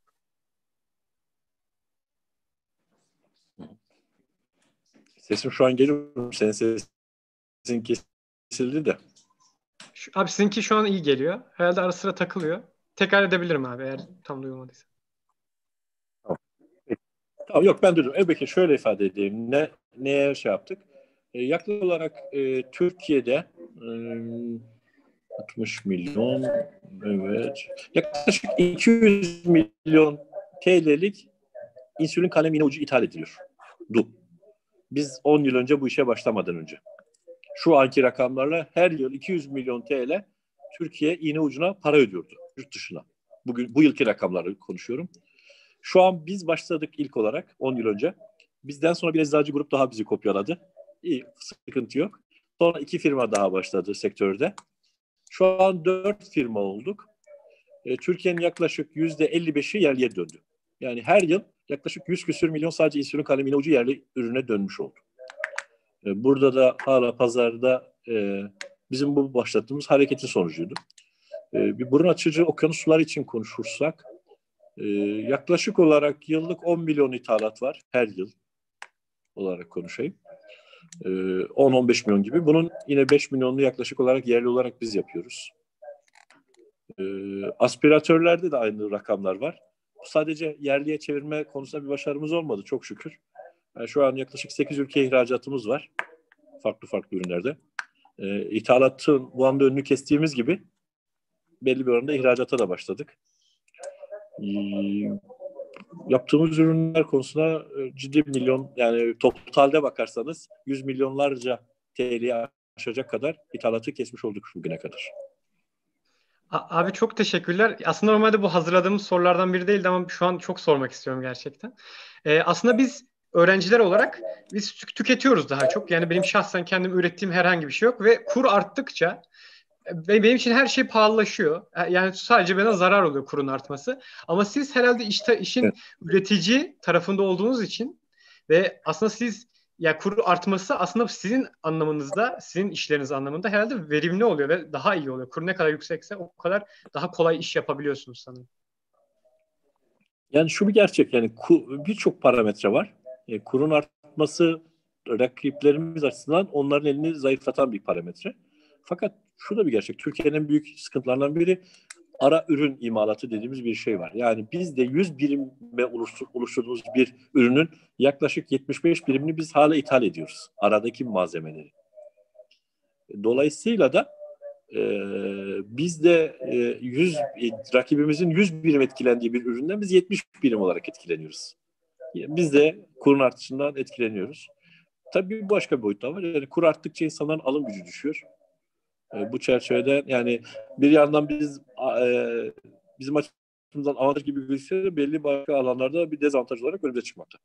B: Sesim şu an geliyor mu? Senin sesin kesildi de.
A: Abi sizinki şu an iyi geliyor. Herhalde ara sıra takılıyor. Tekrar edebilirim abi eğer tam duyulmadıysa.
B: Tamam. Tamam, yok ben duydum. Elbette şöyle ifade edeyim. Neye şey yaptık? Yaklaşık olarak Türkiye'de 60 milyon, evet. Yaklaşık 200 milyon TL'lik insülin kalem iğne ucu ithal ediliyor. Biz 10 yıl önce bu işe başlamadan önce. Şu anki rakamlarla her yıl 200 milyon TL Türkiye iğne ucuna para ödüyordu yurt dışına. Bu yılki rakamları konuşuyorum. Şu an biz başladık ilk olarak 10 yıl önce. Bizden sonra bir eczacı grup daha bizi kopyaladı. İyi, sıkıntı yok. Sonra 2 firma daha başladı sektörde. Şu an 4 firma olduk. Türkiye'nin yaklaşık %55'i yerliye döndü. Yani her yıl yaklaşık 100 küsür milyon sadece insülin kalem iğne ucu yerli ürüne dönmüş oldu. Burada da hala pazarda bizim bu başlattığımız hareketin sonucuydu. Bir burun açıcı okyanus suları için konuşursak yaklaşık olarak yıllık 10 milyon ithalat var. Her yıl olarak konuşayım. 10-15 milyon gibi. Bunun yine 5 milyonunu yaklaşık olarak yerli olarak biz yapıyoruz. Aspiratörlerde de aynı rakamlar var. Sadece yerliye çevirme konusunda bir başarımız olmadı çok şükür. Yani şu an yaklaşık 8 ülkeye ihracatımız var. Farklı farklı ürünlerde. İthalatın bu anda önünü kestiğimiz gibi belli bir oranda ihracata da başladık. Yaptığımız ürünler konusunda ciddi milyon, yani totalde bakarsanız 100 milyonlarca TL'yi aşacak kadar ithalatı kesmiş olduk bugüne kadar.
A: Abi çok teşekkürler. Aslında normalde bu hazırladığımız sorulardan biri değildi ama şu an çok sormak istiyorum gerçekten. Aslında biz öğrenciler olarak biz tüketiyoruz daha çok. Yani benim şahsen kendim ürettiğim herhangi bir şey yok ve kur arttıkça benim için her şey pahalılaşıyor. Yani sadece bana zarar oluyor kurun artması. Ama siz herhalde işin
B: Evet.
A: üretici tarafında olduğunuz için ve aslında siz ya kur artması aslında sizin anlamınızda, sizin işleriniz anlamında herhalde verimli oluyor ve daha iyi oluyor. Kur ne kadar yüksekse o kadar daha kolay iş yapabiliyorsunuz sanırım.
B: Yani şu bir gerçek, yani birçok parametre var. Kurun artması rakiplerimiz açısından onların elini zayıflatan bir parametre. Fakat şu da bir gerçek. Türkiye'nin en büyük sıkıntılarından biri ara ürün imalatı dediğimiz bir şey var. Yani biz de 100 birime oluşturduğumuz bir ürünün yaklaşık 75 birimini biz hala ithal ediyoruz. Aradaki malzemeleri. Dolayısıyla da biz de rakibimizin 100 birim etkilendiği bir üründen biz 70 birim olarak etkileniyoruz. Biz de kurun artışından etkileniyoruz. Tabii bir başka bir boyut da var. Yani kur arttıkça insanların alım gücü düşüyor. Bu çerçevede yani bir yandan bizim açımızdan avantaj gibi gözükse de belli başka alanlarda bir dezavantaj olarak önümüze çıkmakta.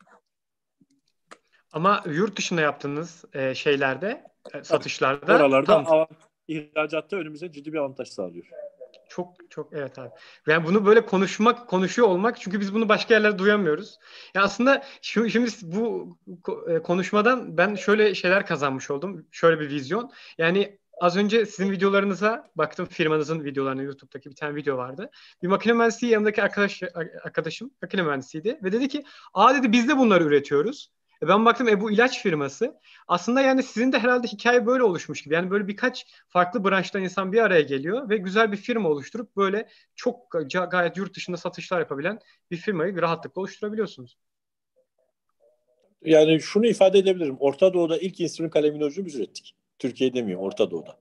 A: Ama yurt dışında yaptığınız şeylerde,
B: Tabii.
A: satışlarda
B: Oralarda ihracatta önümüze ciddi bir avantaj sağlıyor.
A: çok çok evet abi. Yani bunu böyle konuşuyor olmak çünkü biz bunu başka yerlerde duyamıyoruz. Ya aslında şimdi bu konuşmadan ben şöyle şeyler kazanmış oldum. Şöyle bir vizyon. Yani az önce sizin videolarınıza baktım, firmanızın videolarına. YouTube'daki bir tane video vardı. Bir makine mühendisi, yanındaki arkadaşım makine mühendisiydi ve dedi ki, dedi biz de bunları üretiyoruz. Ben baktım bu ilaç firması. Aslında yani sizin de herhalde hikaye böyle oluşmuş gibi. Yani böyle birkaç farklı branştan insan bir araya geliyor ve güzel bir firma oluşturup böyle çok gayet yurt dışında satışlar yapabilen bir firmayı rahatlıkla oluşturabiliyorsunuz.
B: Yani şunu ifade edebilirim. Orta Doğu'da ilk insülin kalem iğne ucunu biz ürettik. Türkiye demiyor, Orta Doğu'da.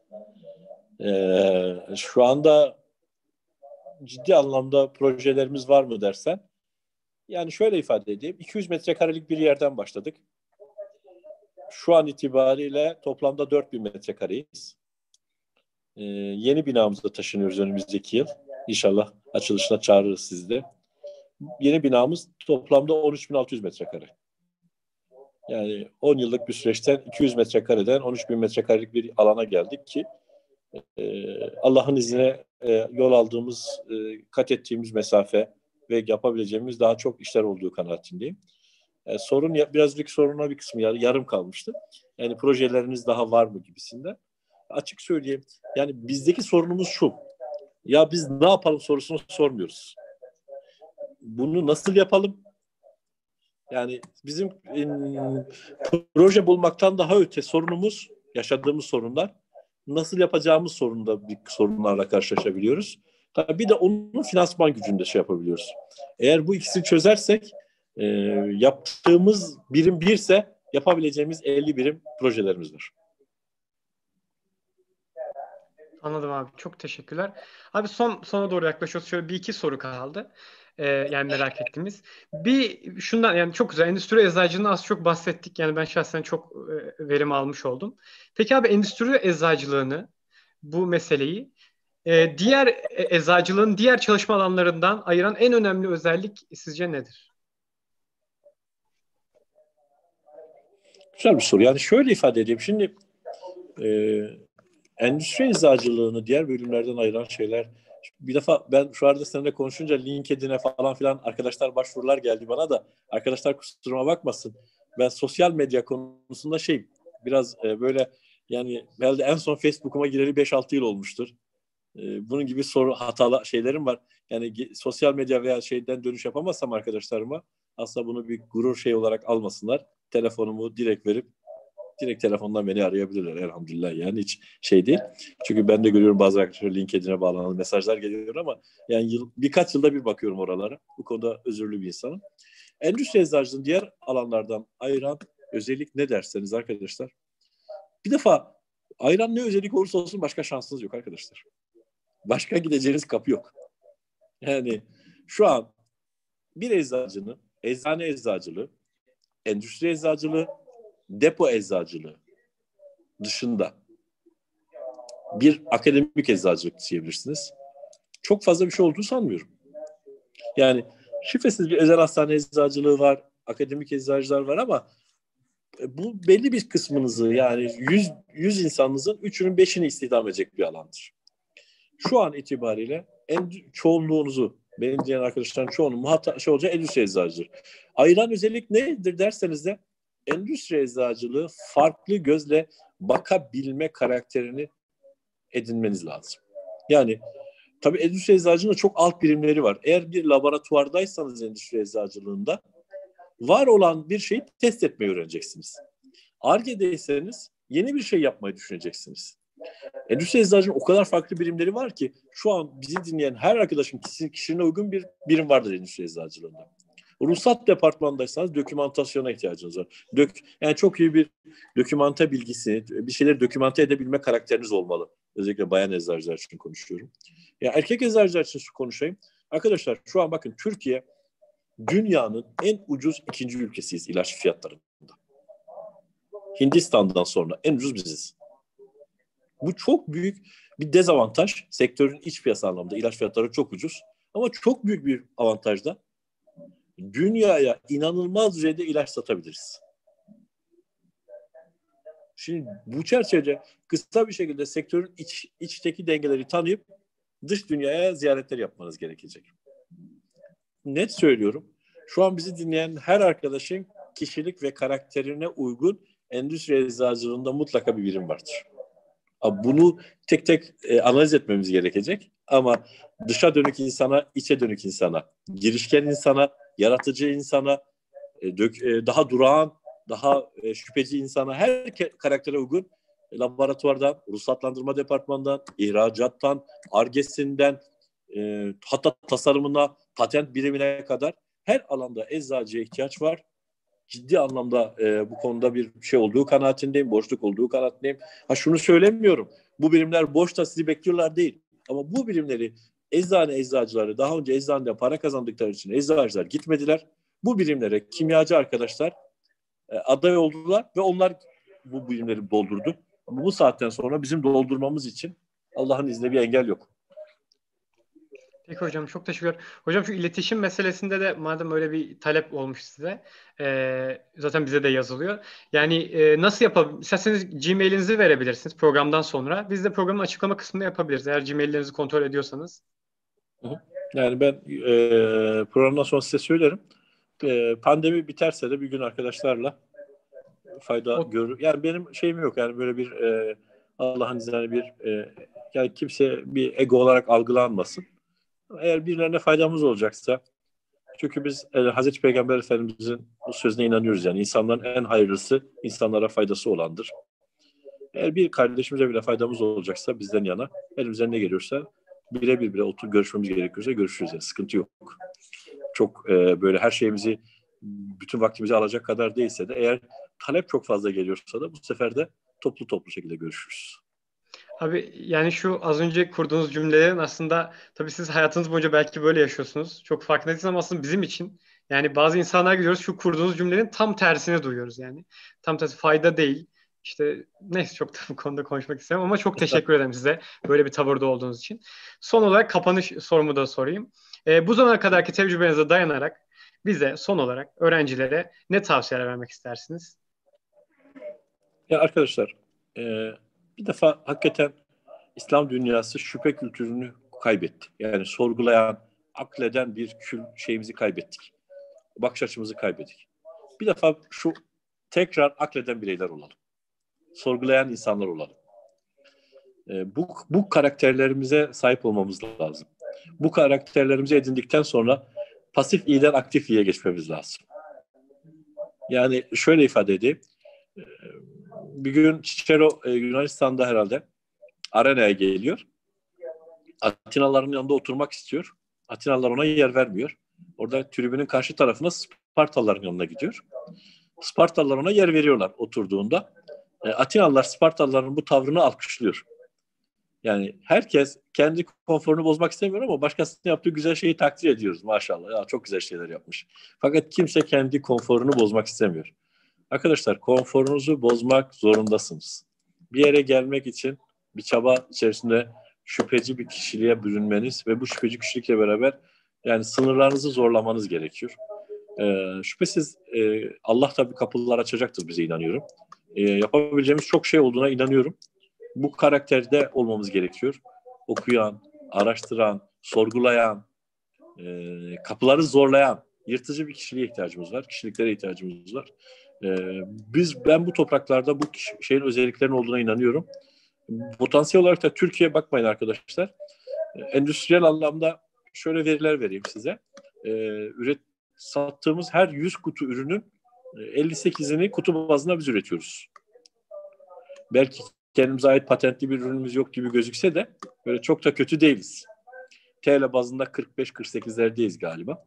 B: Şu anda ciddi anlamda projelerimiz var mı dersen, yani şöyle ifade edeyim. 200 metrekarelik bir yerden başladık. Şu an itibariyle toplamda 4000 metrekareyiz. Yeni binamıza taşınıyoruz önümüzdeki yıl. İnşallah açılışına çağırırız sizi de. Yeni binamız toplamda 13.600 metrekare. Yani 10 yıllık bir süreçten 200 metrekareden 13.000 metrekarelik bir alana geldik ki Allah'ın izniyle yol aldığımız, kat ettiğimiz mesafe ve yapabileceğimiz daha çok işler olduğu kanaatindeyim. Sorun biraz önceki soruna bir kısmı yarım kalmıştı. Yani projeleriniz daha var mı gibisinde. Açık söyleyeyim. Yani bizdeki sorunumuz şu. Ya biz ne yapalım sorusunu sormuyoruz. Bunu nasıl yapalım? Yani bizim proje bulmaktan daha öte sorunumuz, yaşadığımız sorunlar, nasıl yapacağımız sorununda bir sorunlarla karşılaşabiliyoruz. Bir de onun finansman gücünde yapabiliyoruz. Eğer bu ikisini çözersek yaptığımız birim birse yapabileceğimiz 50 birim projelerimiz var.
A: Anladım abi. Çok teşekkürler. Abi sona doğru yaklaşıyoruz. Şöyle bir iki soru kaldı. Yani merak ettiğimiz. Bir şundan, yani çok güzel. Endüstri eczacılığından az çok bahsettik. Yani ben şahsen çok verim almış oldum. Peki abi, endüstri eczacılığını, bu meseleyi diğer eczacılığın diğer çalışma alanlarından ayıran en önemli özellik sizce nedir?
B: Güzel bir soru. Yani şöyle ifade edeyim. Şimdi e, endüstri eczacılığını diğer bölümlerden ayıran şeyler, bir defa ben şu arada seninle konuşunca LinkedIn'e falan filan arkadaşlar başvurular geldi bana da, arkadaşlar kusuruma bakmasın. Ben sosyal medya konusunda biraz böyle, yani herhalde en son Facebook'uma gireli 5-6 yıl olmuştur. Bunun gibi soru hatalı şeylerim var. Yani sosyal medya veya şeyden dönüş yapamazsam arkadaşlarıma, asla bunu bir gurur olarak almasınlar. Telefonumu direkt verip direkt telefondan beni arayabilirler elhamdülillah, yani hiç değil. Çünkü ben de görüyorum bazı arkadaşlar LinkedIn'e bağlanan mesajlar geliyor ama yani birkaç yılda bir bakıyorum oralara. Bu konuda özürlü bir insanım. Endüstri eczacılığını diğer alanlardan ayıran özellik ne derseniz arkadaşlar, bir defa ayıran ne özellik olursa olsun başka şansınız yok arkadaşlar. Başka gideceğiniz kapı yok. Yani şu an bir eczacının eczane eczacılığı, endüstri eczacılığı, depo eczacılığı dışında bir akademik eczacılık diyebilirsiniz. Çok fazla bir şey olduğunu sanmıyorum. Yani şifresiz bir özel hastane eczacılığı var, akademik eczacılar var ama bu belli bir kısmınızı, yani 100 insanınızın 3'ünün 5'ini istihdam edecek bir alandır. Şu an itibariyle çoğunluğunuzu, benim diyen arkadaşların çoğunun olacağı endüstri eczacılığı. Ayıran özellik nedir derseniz de, endüstri eczacılığı farklı gözle bakabilme karakterini edinmeniz lazım. Yani tabii endüstri eczacılığında çok alt birimleri var. Eğer bir laboratuvardaysanız endüstri eczacılığında var olan bir şeyi test etmeyi öğreneceksiniz. Ar-Ge'deyseniz yeni bir şey yapmayı düşüneceksiniz. Endüstri eczacılığının o kadar farklı birimleri var ki şu an bizi dinleyen her arkadaşın kişiliğine uygun bir birim vardır endüstri eczacılığında. Ruhsat departmanındaysanız dokümantasyona ihtiyacınız var. Yani çok iyi bir dokümante bilgisi, bir şeyleri dokümante edebilme karakteriniz olmalı. Özellikle bayan eczacılar için konuşuyorum. Ya erkek eczacılar için konuşayım. Arkadaşlar şu an bakın, Türkiye dünyanın en ucuz ikinci ülkesiyiz ilaç fiyatlarında. Hindistan'dan sonra en ucuz biziz. Bu çok büyük bir dezavantaj. Sektörün iç piyasa anlamında ilaç fiyatları çok ucuz. Ama çok büyük bir avantaj da, dünyaya inanılmaz düzeyde ilaç satabiliriz. Şimdi bu çerçevede kısa bir şekilde sektörün içteki dengeleri tanıyıp dış dünyaya ziyaretler yapmanız gerekecek. Net söylüyorum. Şu an bizi dinleyen her arkadaşın kişilik ve karakterine uygun endüstri eczacılığında mutlaka bir birim vardır. Bunu tek tek analiz etmemiz gerekecek. Ama dışa dönük insana, içe dönük insana, girişken insana, yaratıcı insana, daha durağan, daha şüpheci insana, her karaktere uygun laboratuvardan, ruhsatlandırma departmanından, ihracattan, Ar-Ge'sinden, hatta tasarımına, patent birimine kadar her alanda eczacıya ihtiyaç var. Ciddi anlamda bu konuda bir şey olduğu kanaatindeyim, boşluk olduğu kanaatindeyim. Şunu söylemiyorum, bu birimler boşta sizi bekliyorlar değil. Ama bu birimleri eczacıları daha önce eczanede para kazandıkları için eczacılar gitmediler. Bu birimlere kimyacı arkadaşlar aday oldular ve onlar bu birimleri doldurdu. Bu saatten sonra bizim doldurmamız için Allah'ın izniyle bir engel yok.
A: Peki hocam, çok teşekkürler. Hocam şu iletişim meselesinde de madem öyle bir talep olmuş size, zaten bize de yazılıyor. Yani nasıl yapalım? İsterseniz Gmail'inizi verebilirsiniz programdan sonra. Biz de programın açıklama kısmında yapabiliriz. Eğer Gmail'lerinizi kontrol ediyorsanız.
B: Yani ben programdan sonra size söylerim. Pandemi biterse de bir gün arkadaşlarla fayda görür. Yani benim şeyim yok. Yani böyle bir Allah'ın izniyle bir yani kimse bir ego olarak algılanmasın. Eğer birilerine faydamız olacaksa, çünkü biz Hazreti Peygamber Efendimizin bu sözüne inanıyoruz. Yani insanların en hayırlısı insanlara faydası olandır. Eğer bir kardeşimize bile faydamız olacaksa bizden yana, elimizden ne geliyorsa birebir bile oturup görüşmemiz gerekiyorsa görüşürüz. Yani sıkıntı yok. Çok böyle her şeyimizi, bütün vaktimizi alacak kadar değilse de, eğer talep çok fazla geliyorsa da bu sefer de toplu şekilde görüşürüz.
A: Abi yani şu az önce kurduğunuz cümlelerin aslında tabii siz hayatınız boyunca belki böyle yaşıyorsunuz. Çok farkında değilsiniz ama aslında bizim için yani bazı insanlar gidiyoruz şu kurduğunuz cümlenin tam tersini duyuyoruz yani. Tam tersi fayda değil. İşte neyse çok da bu konuda konuşmak istemem ama çok teşekkür ederim size böyle bir tavırda olduğunuz için. Son olarak kapanış sorumu da sorayım. Bu zamana kadarki tecrübenize dayanarak bize son olarak öğrencilere ne tavsiyeler vermek istersiniz?
B: Ya arkadaşlar, e, bir defa hakikaten İslam dünyası şüphe kültürünü kaybetti. Yani sorgulayan, akleden bir şeyimizi kaybettik. Bakış açımızı kaybettik. Bir defa şu tekrar akleden bireyler olalım. Sorgulayan insanlar olalım. Bu karakterlerimize sahip olmamız lazım. Bu karakterlerimizi edindikten sonra pasif iyiden aktif iyiye geçmemiz lazım. Yani şöyle ifade edeyim. Bir gün Cicero Yunanistan'da herhalde Arena'ya geliyor. Atinalıların yanında oturmak istiyor. Atinalılar ona yer vermiyor. Orada tribünün karşı tarafına Spartalıların yanına gidiyor. Spartalılar ona yer veriyorlar oturduğunda. Atinalılar Spartalıların bu tavrını alkışlıyor. Yani herkes kendi konforunu bozmak istemiyor ama başkasının yaptığı güzel şeyi takdir ediyoruz maşallah. Ya çok güzel şeyler yapmış. Fakat kimse kendi konforunu bozmak istemiyor. Arkadaşlar konforunuzu bozmak zorundasınız. Bir yere gelmek için bir çaba içerisinde şüpheci bir kişiliğe bürünmeniz ve bu şüpheci kişilikle beraber yani sınırlarınızı zorlamanız gerekiyor. Şüphesiz Allah tabii kapılar açacaktır bize inanıyorum. Yapabileceğimiz çok şey olduğuna inanıyorum. Bu karakterde olmamız gerekiyor. Okuyan, araştıran, sorgulayan, kapıları zorlayan, yırtıcı bir kişiliğe ihtiyacımız var. Kişiliklere ihtiyacımız var. Ben bu topraklarda bu şeyin özelliklerinin olduğuna inanıyorum. Potansiyel olarak da Türkiye'ye bakmayın arkadaşlar. Endüstriyel anlamda şöyle veriler vereyim size. Sattığımız her 100 kutu ürünün 58'ini kutu bazında biz üretiyoruz. Belki kendimize ait patentli bir ürünümüz yok gibi gözükse de böyle çok da kötü değiliz. TL bazında 45-48'lerdeyiz galiba.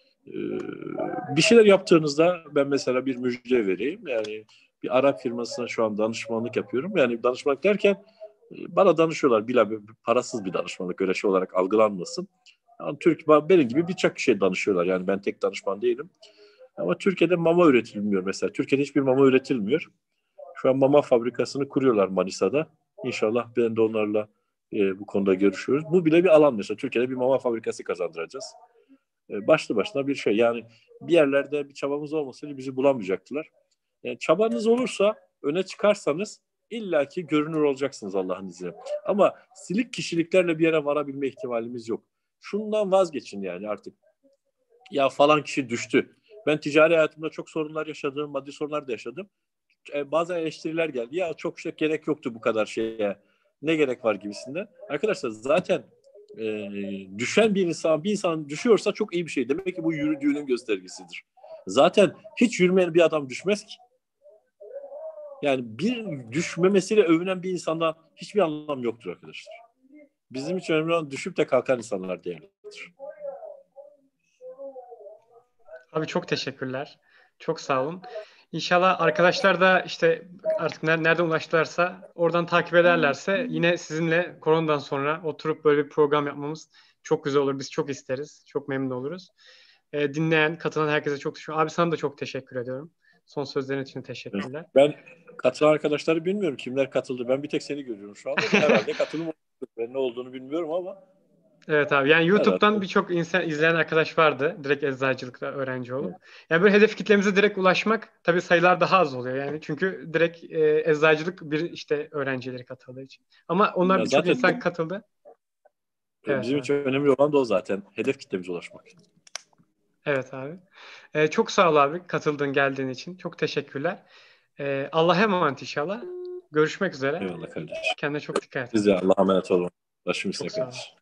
B: Bir şeyler yaptığınızda ben mesela bir müjde vereyim. Yani bir Arap firmasına şu an danışmanlık yapıyorum. Yani danışmanlık derken bana danışıyorlar. Parasız bir danışmanlık öyle şey olarak algılanmasın. Yani benim gibi birçok kişiye danışıyorlar. Yani ben tek danışman değilim. Ama Türkiye'de mama üretilmiyor mesela. Türkiye'de hiçbir mama üretilmiyor. Şu an mama fabrikasını kuruyorlar Manisa'da. İnşallah ben de onlarla bu konuda görüşüyoruz. Bu bile bir alan mesela. Türkiye'de bir mama fabrikası kazandıracağız. Başlı başına bir şey. Yani bir yerlerde bir çabamız olmasaydı bizi bulamayacaktılar. Yani çabanız olursa, öne çıkarsanız illaki görünür olacaksınız Allah'ın izniyle. Ama silik kişiliklerle bir yere varabilme ihtimalimiz yok. Şundan vazgeçin yani artık. Ya falan kişi düştü. Ben ticari hayatımda çok sorunlar yaşadım, maddi sorunlar da yaşadım. Bazen eleştiriler geldi. Ya çok şey gerek yoktu bu kadar şeye. Ne gerek var gibisinden. Arkadaşlar zaten düşen bir insan düşüyorsa çok iyi bir şey. Demek ki bu yürüdüğünün göstergesidir. Zaten hiç yürümeyen bir adam düşmez ki. Yani bir düşmemesiyle övünen bir insandan hiçbir anlam yoktur arkadaşlar. Bizim için önemli olan düşüp de kalkan insanlar değerlidir.
A: Abi çok teşekkürler. Çok sağ olun. İnşallah arkadaşlar da işte artık nereden ulaştılarsa oradan takip ederlerse yine sizinle koronadan sonra oturup böyle bir program yapmamız çok güzel olur. Biz çok isteriz. Çok memnun oluruz. Dinleyen, katılan herkese çok teşekkür ederim. Abi sana da çok teşekkür ediyorum. Son sözlerin için teşekkürler.
B: Ben katılan arkadaşları bilmiyorum. Kimler katıldı? Ben bir tek seni görüyorum şu anda. Herhalde katılım oldu. Ben ne olduğunu bilmiyorum ama
A: Evet abi yani YouTube'dan
B: herhalde.
A: birçok insan izleyen arkadaş vardı. Direkt eczacılıkta öğrenci olup. Yani böyle hedef kitlemize direkt ulaşmak tabii sayılar daha az oluyor yani. Çünkü direkt eczacılık bir işte öğrencileri katıldığı için. Ama onlar
B: Ya
A: birçok
B: zaten
A: insan katıldı. Evet
B: bizim
A: abi.
B: için önemli olan da o zaten. Hedef kitlemize ulaşmak.
A: Evet abi. Çok sağ ol abi katıldığın geldiğin için. Çok teşekkürler. Allah'a emanet inşallah. Görüşmek üzere.
B: Eyvallah kardeşim.
A: Kendine çok dikkat et
B: Siz
A: abi.
B: de Allah'a emanet olun. Başım üstüne
A: Çok sağ ol.
B: kardeşim.